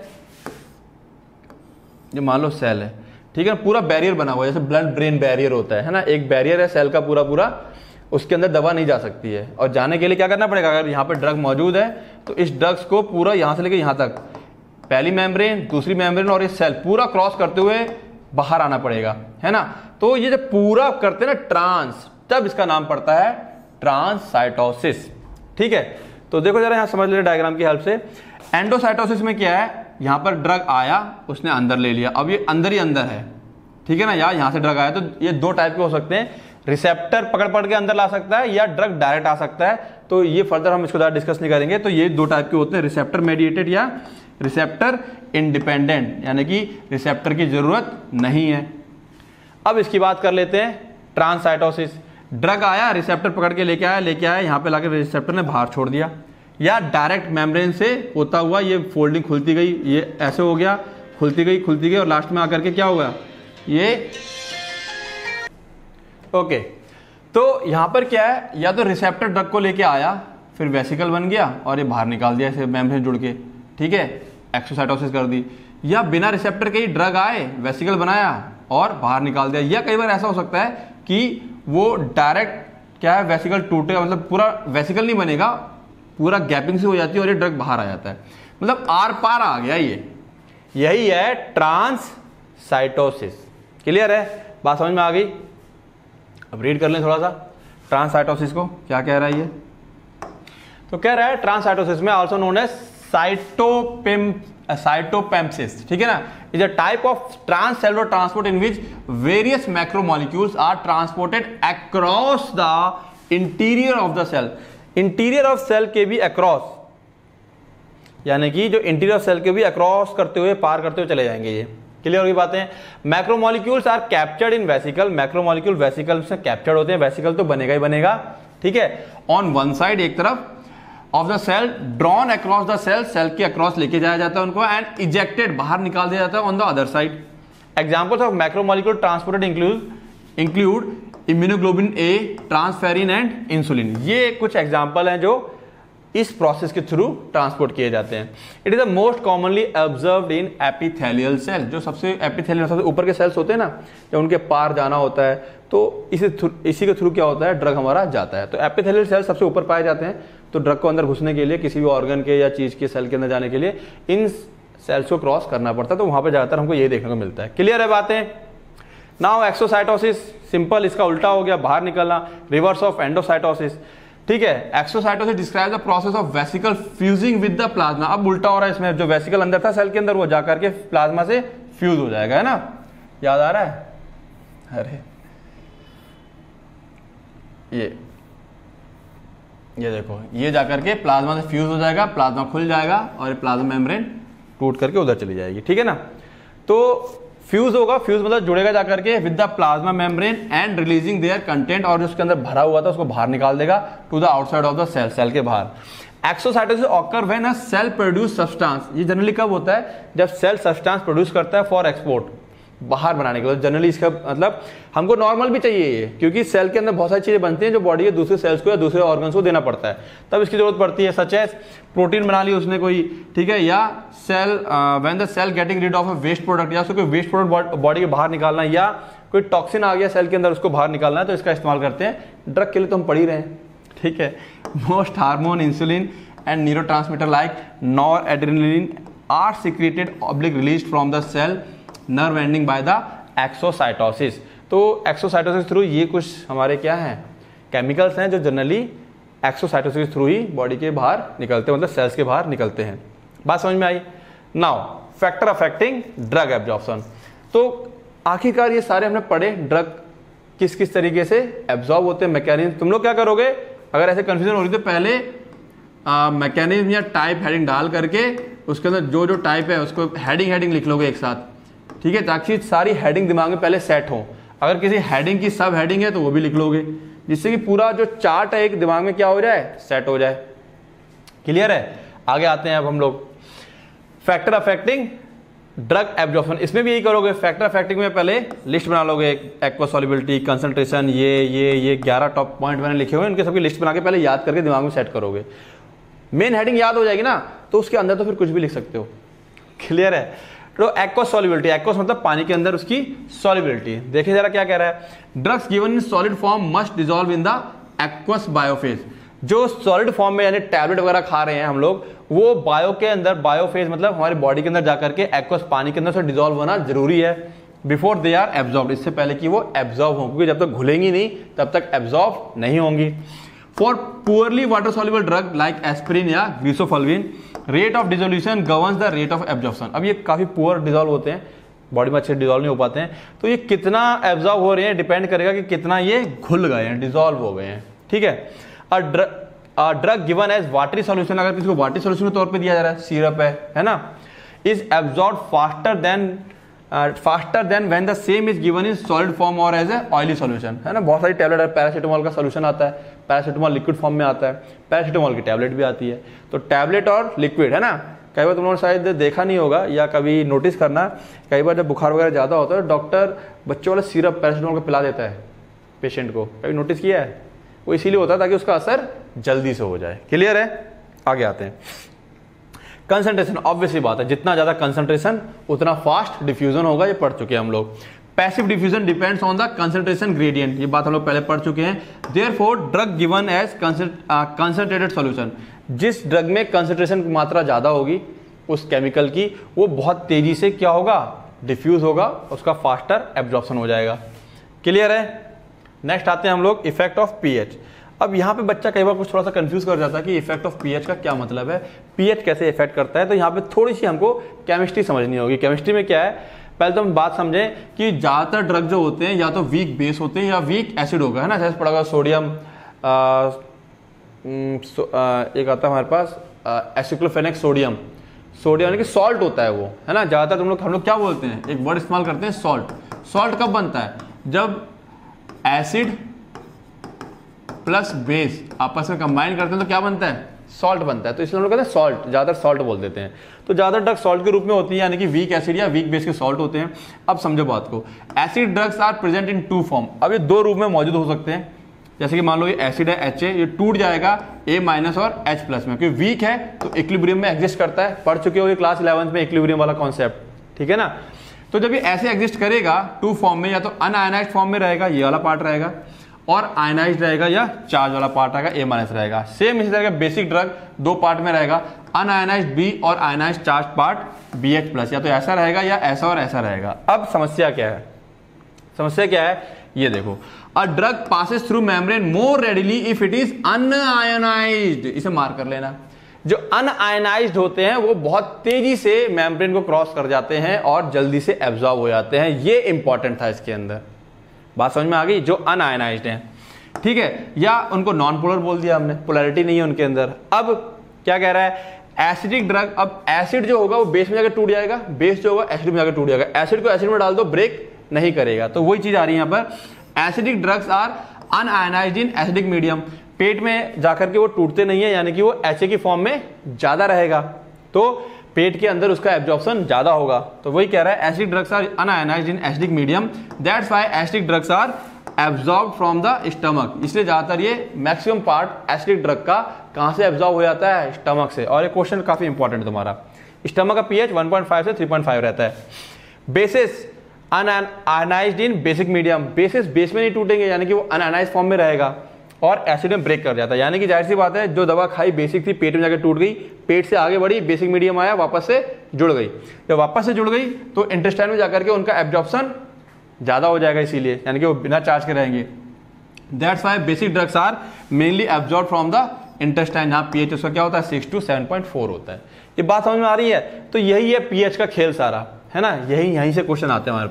ये मान लो सेल है, ठीक है, पूरा बैरियर बना हुआ है, जैसे ब्लड ब्रेन बैरियर होता है ना, एक बैरियर है सेल का पूरा पूरा, उसके अंदर दवा नहीं जा सकती है। और जाने के लिए क्या करना पड़ेगा, अगर यहाँ पे ड्रग मौजूद है तो इस ड्रग्स को पूरा यहाँ से लेकर यहाँ तक, पहली मेम्ब्रेन, दूसरी मेम्ब्रेन और ये सेल पूरा क्रॉस करते हुए बाहर आना पड़ेगा, है ना। तो ये जब पूरा करते हैं ना ट्रांस, तब इसका नाम पड़ता है ट्रांससाइटोसिस, ठीक है। तो देखो जरा यहाँ समझ ले डायग्राम की हेल्प से। एंडोसाइटोसिस में क्या है, यहां पर ड्रग आया, उसने अंदर ले लिया, अब ये अंदर ही अंदर है, ठीक है ना, या यहां से ड्रग आया, तो ये दो टाइप के हो सकते हैं, रिसेप्टर पकड़ के अंदर ला सकता है या ड्रग डायरेक्ट आ सकता है। तो ये फर्दर हम इसको डिस्कस नहीं करेंगे। तो ये दो टाइप के होते हैं, रिसेप्टर मेडिएटेड या रिसेप्टर इंडिपेंडेंट, यानी कि रिसेप्टर की जरूरत नहीं है। अब इसकी बात कर लेते हैं ट्रांससाइटोसिस। ड्रग आया, रिसेप्टर पकड़ के लेके आया, यहाँ पे लाके रिसेप्टर ने बाहर छोड़ दिया, या डायरेक्ट मेम्ब्रेन से होता हुआ ये फोल्डिंग खुलती गई, ये ऐसे हो गया, खुलती गई और लास्ट में आकर के क्या होगा, ये ओके। तो यहां पर क्या है, या तो रिसेप्टर ड्रग को लेके आया, फिर वेसिकल बन गया और ये बाहर निकाल दिया ऐसे मेम्ब्रेन जुड़ के, ठीक है, एक्सोसाइटोसिस कर दी। या बिना रिसेप्टर के ही ड्रग आए, वेसिकल बनाया और बाहर निकाल दिया। या कई बार ऐसा हो सकता है कि वो डायरेक्ट क्या है, वेसिकल टूटे, मतलब पूरा वेसिकल नहीं बनेगा, पूरा गैपिंग से हो जाती है और ये ड्रग बाहर आ जाता है, मतलब आर पार आ गया ये। यही है ट्रांससाइटोसिस। क्लियर है, बात समझ में आ गई। अब रीड कर लें थोड़ा सा ट्रांससाइटोसिस को, क्या कह रहा है ये। तो कह रहा है ट्रांससाइटोसिस में आल्सो नोन एज साइटोपेम्पसिस, ठीक है ना, is a type of transcellular transport in which various macromolecules are transported across the interior of the cell. Interior of cell के भी अक्रॉस, यानी कि जो इंटीरियर ऑफ सेल के भी अक्रॉस करते हुए, पार करते हुए चले जाएंगे ये। क्लियर होगी बातें। Macromolecules are captured in vesicle, macromolecule vesicle से कैप्चर्ड होते हैं, वेसिकल तो बनेगा ही बनेगा, ठीक है, ऑन वन साइड, एक तरफ of the cell, drawn across the cell, cell के अक्रॉस लेके जाया जाता है उनको, एंड इजेक्टेड, बाहर निकाल दिया जाता है on the other side. Examples of macromolecule transported include immunoglobin A, transferrin and insulin. ये कुछ एग्जाम्पल हैं जो इस प्रोसेस के थ्रू ट्रांसपोर्ट किए जाते हैं। It is the most commonly observed in epithelial cell, जो सबसे एपिथेलियल सबसे ऊपर के सेल्स होते हैं ना, जब उनके पार जाना होता है तो इसी के थ्रू क्या होता है, ड्रग हमारा जाता है। तो एपिथेलियल सेल सबसे ऊपर पाए जाते हैं, तो ड्रग को अंदर घुसने के लिए, किसी भी ऑर्गन के या चीज के सेल के अंदर जाने के लिए इन सेल्स को क्रॉस करना पड़ता है, तो वहां पर ज्यादातर हमको ये देखने को मिलता है। क्लियर है बातें। नाउ एक्सोसाइटोसिस, सिंपल, इसका उल्टा हो गया, बाहर निकलना, रिवर्स ऑफ एंडोसाइटोसिस, ठीक है। Exocytosis describe the process of vesicle fusing with the plasma. अब उल्टा हो रहा है इसमें, जो वेसिकल अंदर था सेल के अंदर, वो जाकर के प्लाज्मा से फ्यूज हो जाएगा, है ना, याद आ रहा है। अरे ये देखो, ये जाकर के प्लाज्मा से फ्यूज हो जाएगा, प्लाज्मा खुल जाएगा और ये प्लाज्मा मेम्ब्रेन टूट करके उधर चली जाएगी, ठीक है ना। तो फ्यूज होगा, फ्यूज मतलब जुड़ेगा जाकर के with the plasma membrane and releasing their content, और जो उसके अंदर भरा हुआ था उसको बाहर निकाल देगा to the outside of the cell, cell के बाहर। Exocytosis occur when a cell produce substance. ये जनरली कब होता है, जब सेल सब्सटेंस प्रोड्यूस करता है फॉर एक्सपोर्ट, बाहर बनाने के लिए। जनरली इसका मतलब हमको नॉर्मल भी चाहिए ये, क्योंकि सेल के अंदर बहुत सारी चीजें बनती हैं जो बॉडी के दूसरे सेल्स को या दूसरे ऑर्गन्स को देना पड़ता है, तब इसकी जरूरत पड़ती है। सच एज प्रोटीन बना ली उसने कोई, ठीक है, या cell when the cell getting rid of a waste product, या कोई वेस्ट प्रोडक्ट बॉडी के बाहर निकालना, या कोई टॉक्सिन आ गया सेल के अंदर, उसको बाहर निकालना है, तो इसका इस्तेमाल करते हैं। ड्रग के लिए तो हम पढ़ ही रहे हैं, ठीक है। Most hormone, insulin and neurotransmitter like noradrenaline are secreted oblique released from the cell nerve ending by the exocytosis. तो एक्सोसाइटोसिस थ्रू ये कुछ हमारे क्या हैं, केमिकल्स हैं जो जनरली एक्सोसाइटोसिस थ्रू ही बॉडी के बाहर निकलते हैं, मतलब सेल्स के बाहर निकलते हैं। बात समझ में आई। Now factor affecting drug absorption. तो आखिरकार ये सारे हमने पढ़े, ड्रग किस किस तरीके से एब्जॉर्ब होते हैं, मैकेनिज्म। तुम लोग क्या करोगे, अगर ऐसे कंफ्यूजन हो रही तो पहले मैकेनिज्म या टाइप हेडिंग डाल करके उसके अंदर जो जो टाइप है उसको हेडिंग लिख लोगे एक साथ, ठीक है, ताकि सारी हेडिंग दिमाग में पहले सेट हो। अगर किसी हेडिंग की सब हेडिंग है तो वो भी लिख लोगे, जिससे कि पूरा जो चार्ट है एक दिमाग में क्या हो जाए, सेट हो जाए। क्लियर है? आगे आते हैं अब हम लोग फैक्टर अफेक्टिंग ड्रग एब्जॉर्प्शन। इसमें भी यही करोगे, फैक्टर अफेक्टिंग में पहले लिस्ट बना लोगे, एक्वा सॉल्युबिलिटी, कंसंट्रेशन, ये 11 टॉप पॉइंट मैंने लिखे हुए हैं, उनके सबकी लिस्ट बना के पहले याद करके दिमाग में सेट करोगे। मेन हेडिंग याद हो जाएगी ना, तो उसके अंदर तो फिर कुछ भी लिख सकते हो। क्लियर है? तो एक्वस सॉल्युबिलिटी, एक्वस मतलब पानी के अंदर उसकी सॉल्युबिलिटी। देखिए जरा क्या कह रहा है, drugs given in solid form must dissolve in the aqueous biophase. जो सॉलिड फॉर्म में यानी टैबलेट वगैरह खा रहे हैं हम लोग, वो बायो के अंदर, बायोफेज मतलब हमारी बॉडी के अंदर जाकर के एक्वस पानी के अंदर से डिसॉल्व होना जरूरी है बिफोर दे आर एब्जॉर्ब, इससे पहले कि वो एब्जॉर्ब हो, क्योंकि जब तक घुलेंगी नहीं तब तक एब्जॉर्ब नहीं होंगी। For poorly water soluble drug like aspirin या griseofulvin, rate of dissolution governs the rate of absorption. अब ये काफी पुअर डिसॉल्व होते हैं, बॉडी में अच्छे डिसॉल्व नहीं हो पाते हैं, तो ये कितना एब्जॉर्ब हो रहे हैं डिपेंड करेगा कि कितना ये घुल गए हैं, डिसॉल्व हो गए हैं। ठीक है, drug given as watery solution, अगर किसी को वाटरी सॉल्यूशन के तौर पे दिया जा रहा है, सिरप है ना, is absorb faster than when the same is given in solid form और एज ए ऑयली सॉल्यूशन, है ना। बहुत सारी टैबलेट है, पैरासीटामोल का सॉल्यूशन आता है, पैरासीटामोल लिक्विड फॉर्म में आता है, पैरासीटामोल की टैबलेट भी आती है। तो टैबलेट और लिक्विड, है ना, कई बार तुम लोगों ने शायद देखा नहीं होगा या कभी नोटिस करना, कई बार जब बुखार वगैरह ज्यादा होता है डॉक्टर बच्चों वाला सिरप पैरासीटामोल का पिला देता है पेशेंट को, कभी नोटिस किया है? वो इसीलिए होता है ताकि उसका असर जल्दी से हो जाए। क्लियर है? आगे आते हैं। कंसंट्रेशन, ऑब्वियसली बात है, जितना ज्यादा कंसंट्रेशन उतना फास्ट डिफ्यूजन होगा, ये पढ़ चुके हैं हम लोग। Passive diffusion depends on the concentration gradient, ये बात हम लोग पहले पढ़ चुके हैं। Therefore drug given as concentrated solution, जिस ड्रग में कंसंट्रेशन की मात्रा ज्यादा होगी उस केमिकल की, वो बहुत तेजी से क्या होगा, डिफ्यूज होगा, उसका फास्टर एब्जॉर्प्शन हो जाएगा। क्लियर है? नेक्स्ट आते हैं हम लोग इफेक्ट ऑफ पीएच। अब यहाँ पे बच्चा कई बार कुछ थोड़ा सा कंफ्यूज कर जाता है कि इफेक्ट ऑफ पीएच का क्या मतलब है, पीएच कैसे इफेक्ट करता है। तो यहाँ पे थोड़ी सी हमको केमिस्ट्री समझनी होगी। केमिस्ट्री में क्या है, पहले तो हम बात समझें कि ज्यादातर ड्रग जो होते हैं या तो वीक बेस होते हैं या वीक एसिड होगा, है ना। जैसे पड़ा सोडियम, एक आता है हमारे पास एसिक्लोफेनेक सोडियम, सोडियम यानी कि सॉल्ट होता है वो, है ना। ज्यादातर हम लोग क्या बोलते हैं, एक वर्ड इस्तेमाल करते हैं सॉल्ट। सॉल्ट कब बनता है, जब एसिड प्लस बेस आपस में कंबाइन करते हैं तो क्या बनता है, सॉल्ट बनता है। तो इसलिए हम लोग कहते हैं सॉल्ट, ज्यादातर सॉल्ट बोल देते हैं। तो ज्यादातर ड्रग सॉल्ट के रूप में होती है, यानी कि वीक एसिड या वीक बेस के सॉल्ट होते हैं। अब समझो बात को, acid drugs are present in two form. अब ये दो रूप में मौजूद हो सकते हैं। जैसे कि मान लो ये एसिड है HA, ये टूट जाएगा A- और H+ में, क्योंकि वीक है तो इक्विलिब्रियम में एग्जिस्ट करता है। पढ़ चुके हो क्लास 11th में इक्विलिब्रियम वाला कॉन्सेप्ट, ठीक है ना। तो जब ये ऐसे एग्जिस्ट करेगा टू फॉर्म में, या तो अनआयनाइज्ड फॉर्म में रहेगा, ये वाला पार्ट रहेगा, और आयनाइज्ड रहेगा या चार्ज वाला पार्ट रहेगा, A- रहेगा। सेम इसी तरह बेसिक ड्रग दो पार्ट में रहेगा, अनआयनाइज्ड B और आयनाइज्ड चार्ज पार्ट BH+, या तो ऐसा रहेगा या ऐसा और ऐसा रहेगा। अब समस्या क्या है, समस्या क्या है ये देखो, a drug passes through membrane more readily if it is unionized. इसे मार कर लेना। जो अनआयनाइज्ड होते हैं वो बहुत तेजी से मेम्ब्रेन को क्रॉस कर जाते हैं और जल्दी से एब्जॉर्ब हो जाते हैं। ये इंपॉर्टेंट था इसके अंदर, बात समझ में आ गई। जो अनआयनाइज्ड हैं, ठीक है, या उनको नॉन पोलर बोल दिया हमने, पोलैरिटी नहीं है उनके अंदर। अब क्या कह रहा है, एसिडिक ड्रग, अब एसिड जो होगा वो बेस में जाकर टूट जाएगा, बेस जो होगा एसिड में जाकर टूट जाएगा। एसिड को एसिड में डाल दो, ब्रेक नहीं करेगा। तो वही चीज आ रही है यहाँ पर, acidic drugs are unionized in acidic medium. पेट में जाकर के वो टूटते नहीं है, यानी कि वो HA की फॉर्म में ज्यादा रहेगा, तो पेट के अंदर उसका एब्जॉर्प्शन ज्यादा होगा। तो वही कह रहा है, acidic drugs are unionized in acidic medium, that's why acidic drugs are absorb from the stomach. इसलिए ज्यादातर ये मैक्सिमम पार्ट एसिडिक ड्रग का कहां से एब्जॉर्ब हो जाता है, स्टमक से। और ये क्वेश्चन काफी इंपॉर्टेंट है तुम्हारा। स्टमक का pH 1.5 से 3.5 रहता है। Bases unionized in basic medium, bases base में नहीं टूटेंगे, यानी कि वो अनआयनाइज्ड फॉर्म में रहेगा और एसिड में ब्रेक कर जाता है। यानी कि जाहिर सी बात है, जो दवा खाई बेसिक थी पेट में जाकर टूट गई, पेट से आगे बढ़ी, बेसिक मीडियम आया, वापस से जुड़ गई। जब वापस से जुड़ गई तो इंटेस्टाइन में जाकर के उनका एब्जॉर्प्शन ज्यादा हो जाएगा, इसीलिए यानी कि वो बिना चार्ज के रहेंगे। That's why basic drugs are mainly absorb from the intestine. यहाँ pH उसका क्या होता है, 6 to 7.4 होता है। ये बात समझ में आ रही है। तो यही है pH का खेल सारा, है ना। यहीं से क्वेश्चन आते हैं हमारे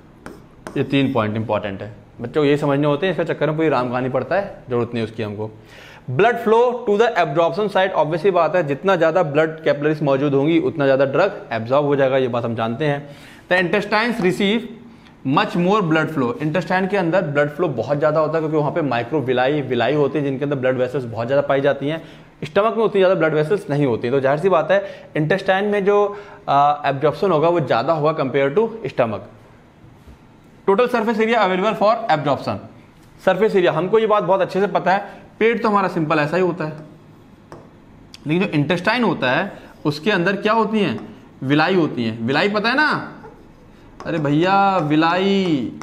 पास। ये 3 पॉइंट इंपॉर्टेंट है, बच्चों को ये समझने होते हैं। इसका चक्कर में पूरी राम कहानी पड़ता है, जरूरत नहीं उसकी हमको। Blood flow to the absorption site, obviously बात है, जितना ज्यादा ब्लड कैपिलरीज मौजूद होंगी उतना ज्यादा ड्रग एब्जॉर्ब हो जाएगा, ये बात हम जानते हैं। The intestines receive much more blood flow. Intestine के अंदर ब्लड फ्लो बहुत ज्यादा होता है क्योंकि वहां पे माइक्रो विलाई होती है जिनके अंदर ब्लड वेसल्स बहुत ज्यादा पाई जाती हैं। स्टमक में उतनी ज्यादा ब्लड वेसल्स नहीं होती, तो जाहिर सी बात है इंटेस्टाइन में जो एब्जॉर्प्शन होगा वो ज्यादा होगा compare to stomach. Total surface area available for absorption. Surface area हमको ये बात बहुत अच्छे से पता है, पेट तो हमारा सिंपल ऐसा ही होता है, लेकिन जो इंटेस्टाइन होता है उसके अंदर क्या होती हैं, विलाई होती हैं। विलाई पता है ना, अरे भैया विलाई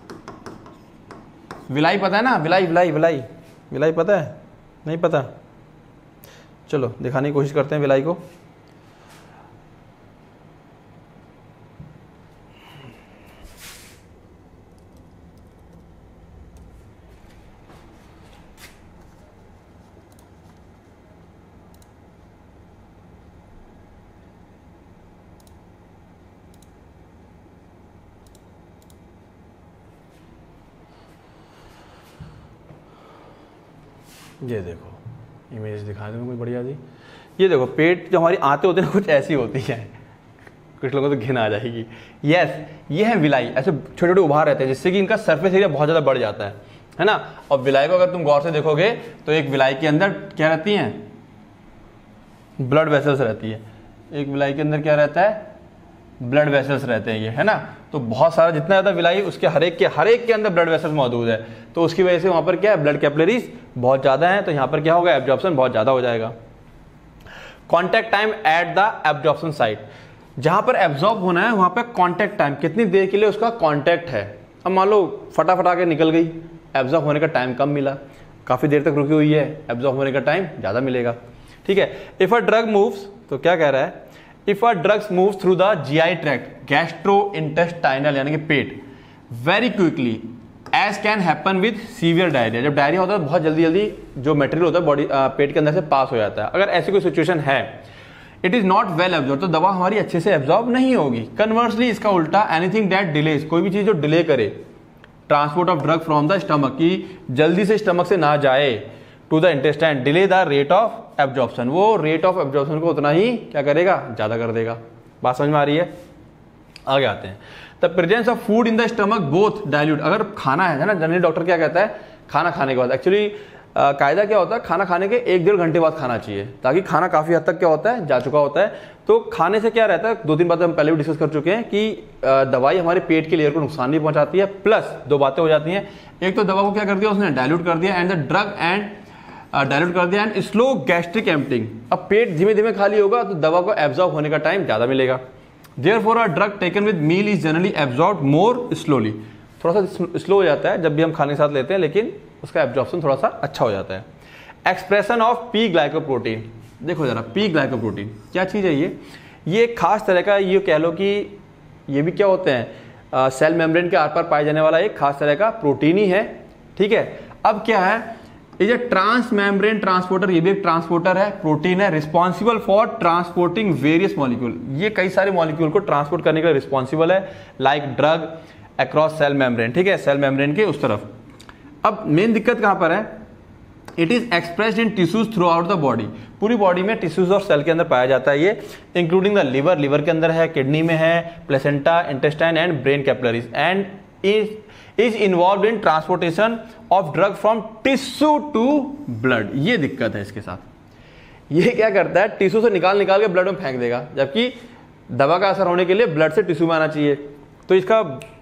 पता है ना, विलाई पता है, नहीं पता? चलो दिखाने की कोशिश करते हैं विलाई को। ये देखो इमेज दिखा दूँ कुछ बढ़िया जी। ये देखो पेट जो हमारी आंतें होती है कुछ ऐसी होती है, कुछ लोगों को तो घिन आ जाएगी। यस, ये है विलाई, ऐसे छोटे छोटे उभार रहते हैं जिससे कि इनका सरफेस एरिया बहुत ज़्यादा बढ़ जाता है ना। और विलाई को अगर तुम गौर से देखोगे तो एक विलाई के अंदर क्या रहती हैं, ब्लड वेसल्स रहती है। एक विलाई के अंदर क्या रहता है, ब्लड वेसल्स रहते हैं, ये है ना। तो बहुत सारा जितना ज़्यादा विलाई उसके हर एक के अंदर ब्लड वेसल्स मौजूद है, तो उसकी वजह से वहाँ पर क्या है, ब्लड कैपिलरीज बहुत ज़्यादा है, तो यहाँ पर क्या होगा, एब्जॉर्प्शन बहुत ज़्यादा हो जाएगा। Contact time at the absorption site, जहाँ पर एब्जॉर्ब होना है वहाँ पर कॉन्टैक्ट टाइम कितनी देर के लिए उसका कॉन्टैक्ट है। अब मान लो फटाफट आके निकल गई, एब्जॉर्ब होने का टाइम कम मिला, काफ़ी देर तक रुकी हुई है, एब्जॉर्ब होने का टाइम ज़्यादा मिलेगा। ठीक है, इफ़ अ ड्रग मूव्स, तो क्या कह रहा है, if a drugs moves through the GI tract, gastrointestinal यानी कि पेट, very quickly as can happen with severe diarrhoea. जब डायरिया होता है तो बहुत जल्दी जल्दी जो मटेरियल होता है बॉडी पेट के अंदर से पास हो जाता है। अगर ऐसी कोई सिचुएशन है, it is not well absorb, तो दवा हमारी अच्छे से एब्जॉर्ब नहीं होगी। कन्वर्सली इसका उल्टा, एनीथिंग दैट डिलेज, कोई भी चीज जो डिले करे transport of drug from the stomach, की जल्दी से स्टमक से ना जाए to the intestine, delay the rate of absorption, वो रेट ऑफ एब्जॉर्प्शन को उतना ही क्या करेगा, ज्यादा कर देगा। बात समझ में आ रही है? आगे आते हैं। The presence of food in the stomach both dilute, अगर खाना है ना, जनरली डॉक्टर क्या कहता है, खाना खाने के बाद, एक्चुअली कायदा क्या होता है, खाना खाने के 1-1.5 घंटे बाद खाना चाहिए, ताकि खाना काफी हद तक क्या होता है, जा चुका होता है। तो खाने से क्या रहता है, 2-3 बातें हम पहले भी डिस्कस कर चुके हैं कि दवाई हमारे पेट के लेयर को नुकसान नहीं पहुंचाती है, प्लस 2 बातें हो जाती हैं। एक तो दवा को क्या कर दिया उसने, डाइल्यूट कर दिया, and the drug and dilute कर दिया, एंड स्लो गैस्ट्रिक एम्प्टिंग, अब पेट धीमे धीमे खाली होगा तो दवा को एब्जॉर्ब होने का टाइम ज्यादा मिलेगा। Therefore a drug taken with meal is generally absorb more slowly, थोड़ा सा स्लो हो जाता है जब भी हम खाने के साथ लेते हैं, लेकिन उसका एब्जॉर्प्शन थोड़ा सा अच्छा हो जाता है। एक्सप्रेशन ऑफ पी ग्लाइकोप्रोटीन, देखो जरा पी ग्लाइकोप्रोटीन क्या चीज है, ये एक खास तरह का, ये कह लो कि ये भी क्या होते हैं, सेल मेम्ब्रेन के आर पार पाए जाने वाला एक खास तरह का प्रोटीन ही है। ठीक है, अब क्या है, ये ट्रांस मेम्ब्रेन ट्रांसपोर्टर, ये भी एक ट्रांसपोर्टर है, प्रोटीन है, responsible for transporting various molecule, ये कई सारे मॉलिक्यूल को ट्रांसपोर्ट करने के लिए रिस्पॉन्सिबल है, like drug across cell membrane. ठीक है, सेल मेम्ब्रेन के उस तरफ। अब मेन दिक्कत कहां पर है, it is expressed in tissues throughout the body, पूरी बॉडी में टिश्यूज और सेल के अंदर पाया जाता है ये, इंक्लूडिंग द लिवर, लिवर के अंदर है, किडनी में है, placenta, intestine and brain capillaries, and is involve in transportation of drug from tissue to blood. ये दिक्कत है इसके साथ, ये क्या करता है, टिश्यू से निकाल के ब्लड में फेंक देगा, जबकि दवा का असर होने के लिए ब्लड से टिश्यू में आना चाहिए। तो इसका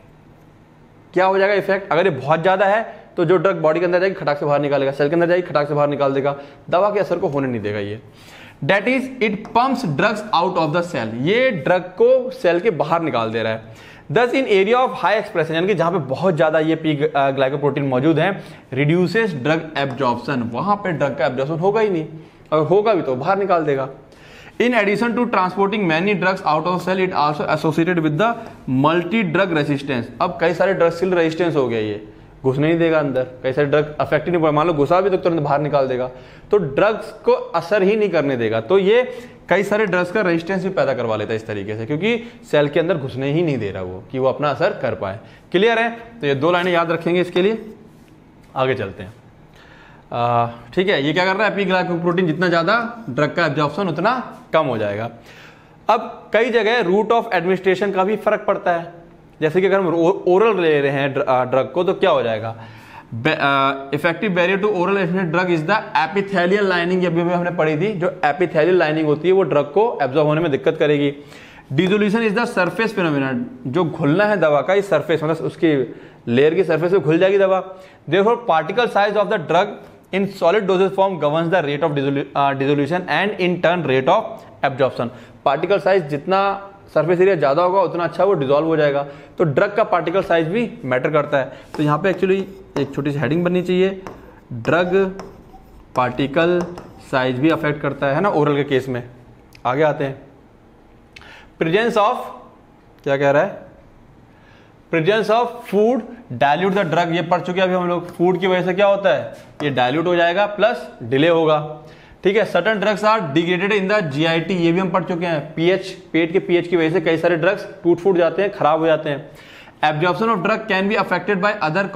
क्या हो जाएगा इफेक्ट, अगर ये बहुत ज्यादा है तो जो ड्रग बॉडी के अंदर जाएगी खटाक से बाहर निकालेगा, सेल के अंदर जाएगी खटाक से बाहर निकाल देगा, दवा के असर को होने नहीं देगा ये। That is it pumps drugs out of the cell, ये ड्रग को सेल के बाहर निकाल दे रहा है। Thus in area of high expression, यानी कि जहां पे बहुत ज्यादा ये पी ग्लाइकोप्रोटीन मौजूद है, रिड्यूसेस ड्रग एब्जॉर्प्शन, वहां पे ड्रग का एब्जॉर्प्शन होगा ही नहीं, अगर होगा भी तो बाहर निकाल देगा। In addition to transporting many drugs out of cell, it also associated with the multi drug resistance, अब कई सारे ड्रग्स के लिए रेजिस्टेंस हो गया, ये घुस नहीं देगा अंदर, कई सारे ड्रग अफेक्ट ही नहीं, मान लो घुसा भी तो तुरंत बाहर निकाल देगा, तो ड्रग्स को असर ही नहीं करने देगा। तो ये कई सारे ड्रग्स का रेजिस्टेंस भी पैदा करवा लेता है इस तरीके से, क्योंकि सेल के अंदर घुसने ही नहीं दे रहा वो, कि वो अपना असर कर पाए। क्लियर है? तो ये 2 लाइनें याद रखेंगे इसके लिए, आगे चलते हैं। ठीक है, ये क्या कर रहा है, पी ग्लाइकोप्रोटीन जितना ज्यादा ड्रग का एब्जॉर्प्शन उतना कम हो जाएगा। अब कई जगह रूट ऑफ एडमिनिस्ट्रेशन का भी फर्क पड़ता है, जैसे कि अगर हम ओरल ले रहे हैं ड्रग को तो क्या हो जाएगा, effective barrier to oral administrated drug is the epithelial lining, अभी हमने पढ़ी थी, जो एपिथेलियल लाइनिंग होती है वो ड्रग को एब्जॉर्ब होने में दिक्कत करेगी। Dissolution is the surface phenomena, जो घुलना है दवा का इस सरफेस मतलब उसकी लेयर की सरफेस पे घुल जाएगी दवा। Therefore particle size of the drug in solid dosage form governs the rate of dissolution and in turn rate of absorption. Particle size जितना सरफेस एरिया ज्यादा होगा उतना अच्छा वो डिसॉल्व हो जाएगा, तो ड्रग का पार्टिकल साइज भी मैटर करता है। तो यहाँ पे एक्चुअली एक छोटी सी हेडिंग बननी चाहिए, ड्रग पार्टिकल साइज भी अफेक्ट करता है ना ओरल के केस में। आगे आते हैं, प्रेजेंस ऑफ, क्या कह रहा है, presence of food dilute the drug, ये पढ़ चुके हैं अभी हम लोग। फूड की वजह से क्या होता है, ये डाइल्यूट हो जाएगा प्लस डिले होगा, ठीक है। Certain drugs are degraded in the GIT, ये भी हम पढ़ चुके हैं। पीएच, पेट के पीएच की वजह से कई सारे ड्रग्स टूट फूट जाते हैं, खराब हो जाते हैं। Absorption of drug can be affected by other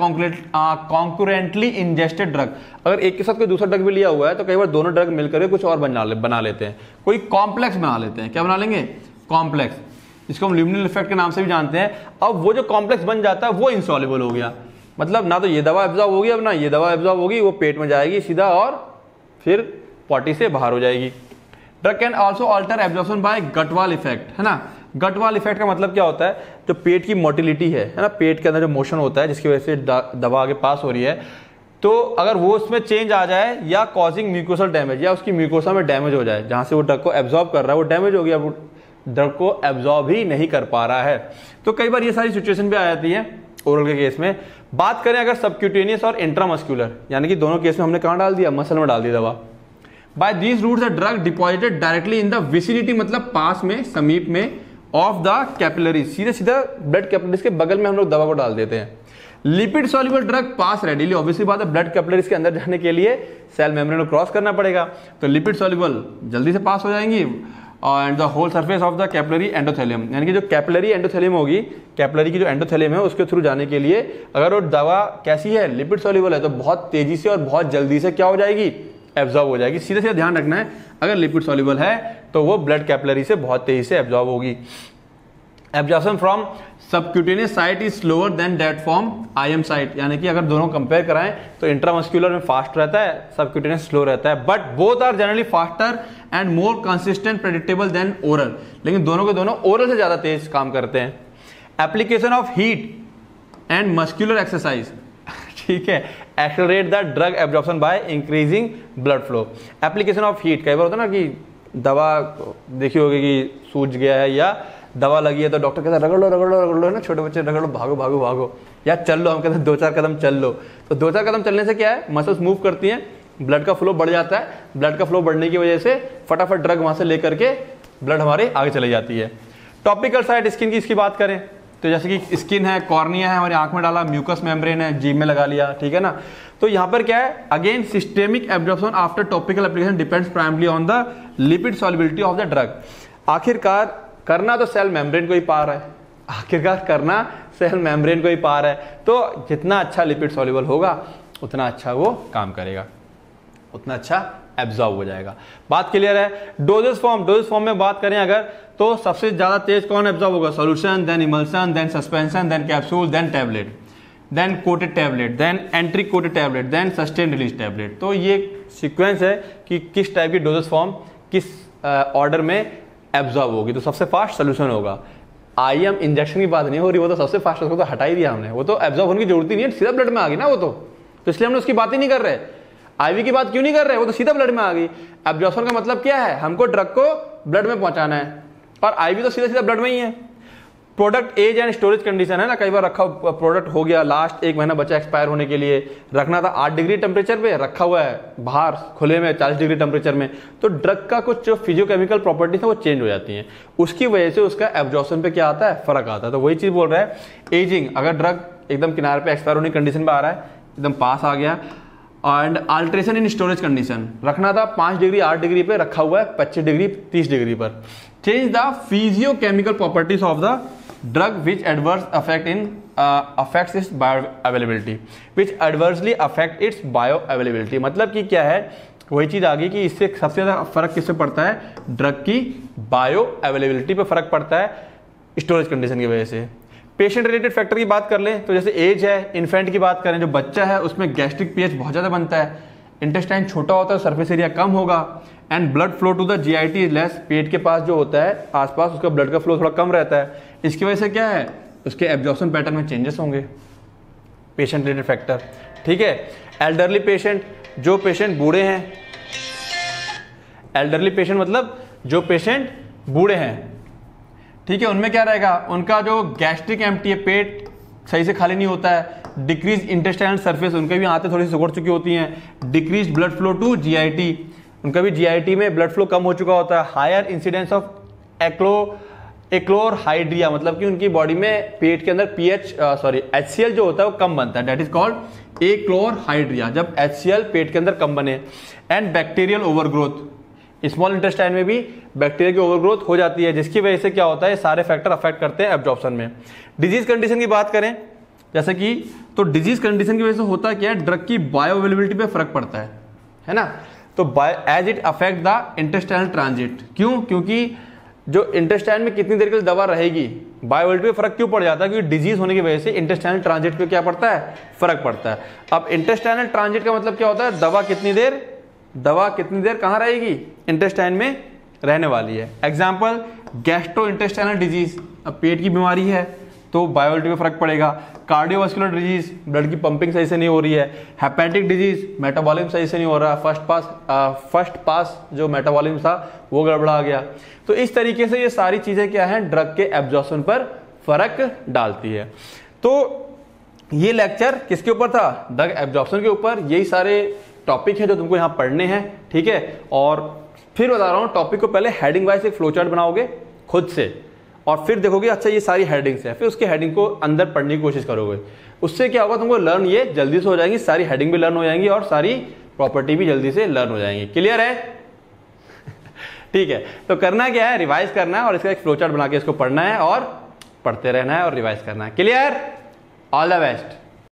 concurrently ingested drug, अगर एक के साथ कोई दूसरा ड्रग भी लिया हुआ है तो कई बार दोनों ड्रग मिलकर कुछ और बना लेते हैं, कोई कॉम्प्लेक्स बना लेते हैं। क्या बना लेंगे, कॉम्प्लेक्स, जिसको हम ल्यूमिनल इफेक्ट के नाम से भी जानते हैं। अब वो जो कॉम्प्लेक्स बन जाता है वो इनसॉल्युबल हो गया, मतलब ना तो ये दवा एब्जॉर्ब होगी अब ना ये दवा एब्जॉर्ब होगी, वो पेट में जाएगी सीधा और फिर पॉटी से बाहर हो जाएगी। Drug can also alter absorption by gut wall effect, है ना। गटवाल इफेक्ट का मतलब क्या होता है, जो पेट की मोटिलिटी है ना, पेट के अंदर जो मोशन होता है जिसकी वजह से दवा आगे पास हो रही है, तो अगर वो उसमें चेंज आ जाए या कॉजिंग म्यूकोसल डैमेज, या उसकी म्यूकोसा में डैमेज हो जाए, जहां से वो ड्रग को एब्जॉर्ब कर रहा है वो डैमेज हो गया, वो ड्रग को एब्जॉर्ब ही नहीं कर पा रहा है। तो कई बार ये सारी सिचुएशन भी आ जाती है ओरल के केस में। बात करें अगर सबक्यूटेनियस और इंट्रामस्कुलर, यानी कि दोनों केस में हमने कहां डाल दिया, मसल में डाल दी दवा। By these routes the drug deposited directly in the vicinity, मतलब पास में, समीप में, ऑफ द कैपिलरी, सीधे सीधा ब्लड कैपिलरीज के बगल में हम लोग दवा को डाल देते हैं। Lipid soluble drug pass readily, obviously बात है ब्लड कैपिलरीज के अंदर जाने के लिए सेल मेम्ब्रेन को क्रॉस करना पड़ेगा, तो लिपिड सॉल्युबल जल्दी से पास हो जाएंगी। And the whole surface of the capillary endothelium, यानी कि जो कैपिलरी एंडोथेलियम होगी, कैपिलरी की जो एंडोथेलियम है उसके थ्रू जाने के लिए अगर वो दवा कैसी है, लिपिड सॉल्युबल है, तो बहुत तेजी से और बहुत जल्दी से क्या हो जाएगी, एब्जॉर्ब हो जाएगी। सीधे सीधे ध्यान रखना है, अगर लिपिड सॉल्युबल है तो वो ब्लड कैपिलरी से बहुत तेजी से एब्जॉर्ब होगी। Absorption from subcutaneous site is slower than that from IM site, यानी कि अगर दोनों कंपेयर कराएं तो इंट्रामस्कुलर में फास्ट रहता है, सबक्यूटेनियस स्लो रहता है, but both are generally faster and more consistent predictable than oral, लेकिन दोनों के दोनों ओरल से ज्यादा तेज काम करते हैं। Application of heat and muscular exercise, ठीक है, accelerate the drug absorption by increasing blood flow. Application of heat, कई बार होता है ना कि दवा देखी होगी कि सूज गया है या दवा लगी है तो डॉक्टर कहता है रगड़ लो रगड़ लो रगड़ लो, ना छोटे बच्चे रगड़ लो, भागो भागो भागो, या चल लो, हम कहते हैं 2-4 कदम चल लो। तो 2-4 कदम चलने से क्या है, मसल्स मूव करती हैं, ब्लड का फ्लो बढ़ जाता है, ब्लड का फ्लो बढ़ने की वजह से फटाफट ड्रग वहां से लेकर के ब्लड हमारे आगे चली जाती है। टॉपिकल साइड स्किन की इसकी बात करें तो जैसे कि स्किन है, कॉर्निया है, हमारी आंख में डाला, म्यूकस मेम्ब्रेन है, जीभ में लगा लिया, ठीक है ना। तो यहां पर क्या है, again systemic absorption after topical application depends primarily on the lipid solubility of the drug. आखिरकार करना तो सेल मेम्ब्रेन को ही पार है, आखिरकार करना सेल मेम्ब्रेन को ही पार है, तो जितना अच्छा लिपिड सॉल्युबल होगा उतना अच्छा वो काम करेगा, उतना अच्छा एब्जॉर्ब हो जाएगा। बात क्लियर है। डोजेस फॉर्म में बात करें अगर तो सबसे ज्यादा तेज कौन एब्जॉर्ब होगा, solution, then emulsion, then suspension, then capsule, then tablet, then coated tablet, then enteric coated tablet, then sustain release tablet. तो ये सीक्वेंस है कि किस टाइप की डोजेस फॉर्म किस ऑर्डर में एब्जॉर्ब होगी। तो सबसे फास्ट सोल्यूशन होगा। आईएम इंजेक्शन की बात नहीं हो रही, वो तो सबसे फास्ट, उसको तो हटा ही दिया हमने, वो तो एब्जॉर्ब होने की जरूरत ही नहीं है, सीधा ब्लड में आ गई ना वो तो इसलिए हमने उसकी बात ही नहीं कर रहे। आईवी की बात क्यों नहीं कर रहे, वो तो सीधा ब्लड में आ गई। एब्जॉर्प्शन का मतलब क्या है, हमको ड्रग को ब्लड में पहुंचाना है, और आईवी तो सीधा सीधा ब्लड में ही है। Product age and storage condition है ना, कई बार रखा प्रोडक्ट हो गया, लास्ट 1 महीना बचा एक्सपायर होने के लिए, रखना था 8 डिग्री टेम्परेचर पे, रखा हुआ है बाहर खुले में 40 डिग्री टेम्परेचर में, तो ड्रग का कुछ जो फिजियोकेमिकल प्रॉपर्टीज है वो चेंज हो जाती हैं, उसकी वजह से उसका एब्जॉर्प्शन पे क्या आता है, फर्क आता है। तो वही चीज बोल रहा है, एजिंग, अगर ड्रग एकदम किनारे पे एक्सपायर होने की कंडीशन में आ रहा है, एकदम पास आ गया, and alteration in storage condition, रखना था 5 डिग्री 8 डिग्री पे, रखा हुआ है 25 डिग्री 30 डिग्री पर। Change the physicochemical properties of the drug which adverse affect in affects its bioavailability, which adversely affect its bioavailability. मतलब कि क्या है, वही चीज आ गई कि इससे सबसे ज्यादा फर्क किससे पड़ता है, ड्रग की बायो अवेलेबिलिटी पे फर्क पड़ता है स्टोरेज कंडीशन की वजह से। पेशेंट रिलेटेड फैक्टर की बात कर लें तो जैसे एज है, इन्फेंट की बात करें, जो बच्चा है उसमें गैस्ट्रिक पीएच बहुत ज्यादा बनता है, इंटेस्टाइन छोटा होता है, सरफेस एरिया कम होगा, and blood flow to the GIT is less, पेट के पास जो होता है आसपास उसका ब्लड का फ्लो थोड़ा कम रहता है। इसकी वजह से क्या है, उसके एब्जॉर्प्शन पैटर्न में चेंजेस होंगे। पेशेंट रिलेटेड फैक्टर, ठीक है। एल्डरली पेशेंट, जो पेशेंट बूढ़े हैं, एल्डरली पेशेंट मतलब जो पेशेंट बूढ़े हैं, ठीक है, उनमें क्या रहेगा, उनका जो गैस्ट्रिक एम्प्टी है, पेट सही से खाली नहीं होता है, डिक्रीज इंटेस्टाइनल सरफेस, उनके भी आंतें थोड़ी सी सिकुड़ चुकी होती हैं, decrease blood flow to GIT, उनका भी जीआईटी में ब्लड फ्लो कम हो चुका होता है, हायर इंसिडेंस ऑफ एक्लोरहाइड्रिया, मतलब कि उनकी बॉडी में पेट के अंदर पीएच HCl जो होता है वो कम बनता है, दैट इज कॉल्ड एक्लोरहाइड्रिया, जब HCl पेट के अंदर कम बने। And bacterial overgrowth, small intestine में भी बैक्टीरिया की ओवरग्रोथ हो जाती है, जिसकी वजह से क्या होता है, सारे फैक्टर अफेक्ट करते हैं एब्जॉर्प्शन में। डिजीज कंडीशन की बात करें जैसे कि, तो डिजीज कंडीशन की वजह से होता क्या है, ड्रग की बायो अवेलेबिलिटी पे फर्क पड़ता है ना। तो as it affect the intestinal transit, क्यों, क्योंकि जो इंटेस्टाइन में कितनी देर के लिए दवा रहेगी, बायोअवेलेबिलिटी पे फर्क क्यों पड़ जाता है, क्योंकि डिजीज होने की वजह से इंटेस्टाइनल ट्रांजिट पे क्या पड़ता है, फर्क पड़ता है। अब इंटेस्टाइनल ट्रांजिट का मतलब क्या होता है, दवा कितनी देर कहाँ रहेगी, इंटेस्टाइन में रहने वाली है। एग्जाम्पल गैस्ट्रो इंटेस्टाइनल डिजीज, अब पेट की बीमारी है तो बायोअवेलेबिलिटी पे फर्क पड़ेगा। कार्डियोवास्कुलर डिजीज, ब्लड की पंपिंग सही से नहीं हो रही है। हेपेटिक डिजीज, मेटाबॉलिज्म सही से नहीं हो रहा, फर्स्ट पास जो मेटाबॉलिज्म था वो गड़बड़ा गया। तो इस तरीके से ये सारी चीजें क्या है, ड्रग के एब्जॉर्प्शन पर फर्क डालती है। तो ये लेक्चर किसके ऊपर था, ड्रग एब्जॉर्प्शन के ऊपर। यही सारे टॉपिक है जो तुमको यहाँ पढ़ने हैं, ठीक है। और फिर बता रहा हूँ, टॉपिक को पहले हेडिंग वाइज एक फ्लो चार्ट बनाओगे खुद से, और फिर देखोगे अच्छा ये सारी हेडिंग्स है, फिर उसके हेडिंग को अंदर पढ़ने की कोशिश करोगे। उससे क्या होगा, तुमको लर्न ये जल्दी से हो जाएंगी, सारी हेडिंग भी लर्न हो जाएंगी और सारी प्रॉपर्टी भी जल्दी से लर्न हो जाएंगी। क्लियर है? ठीक है, तो करना क्या है, रिवाइज करना है और इसका एक फ्लो चार्ट बना के इसको पढ़ना है और पढ़ते रहना है और रिवाइज करना है। क्लियर? All the best.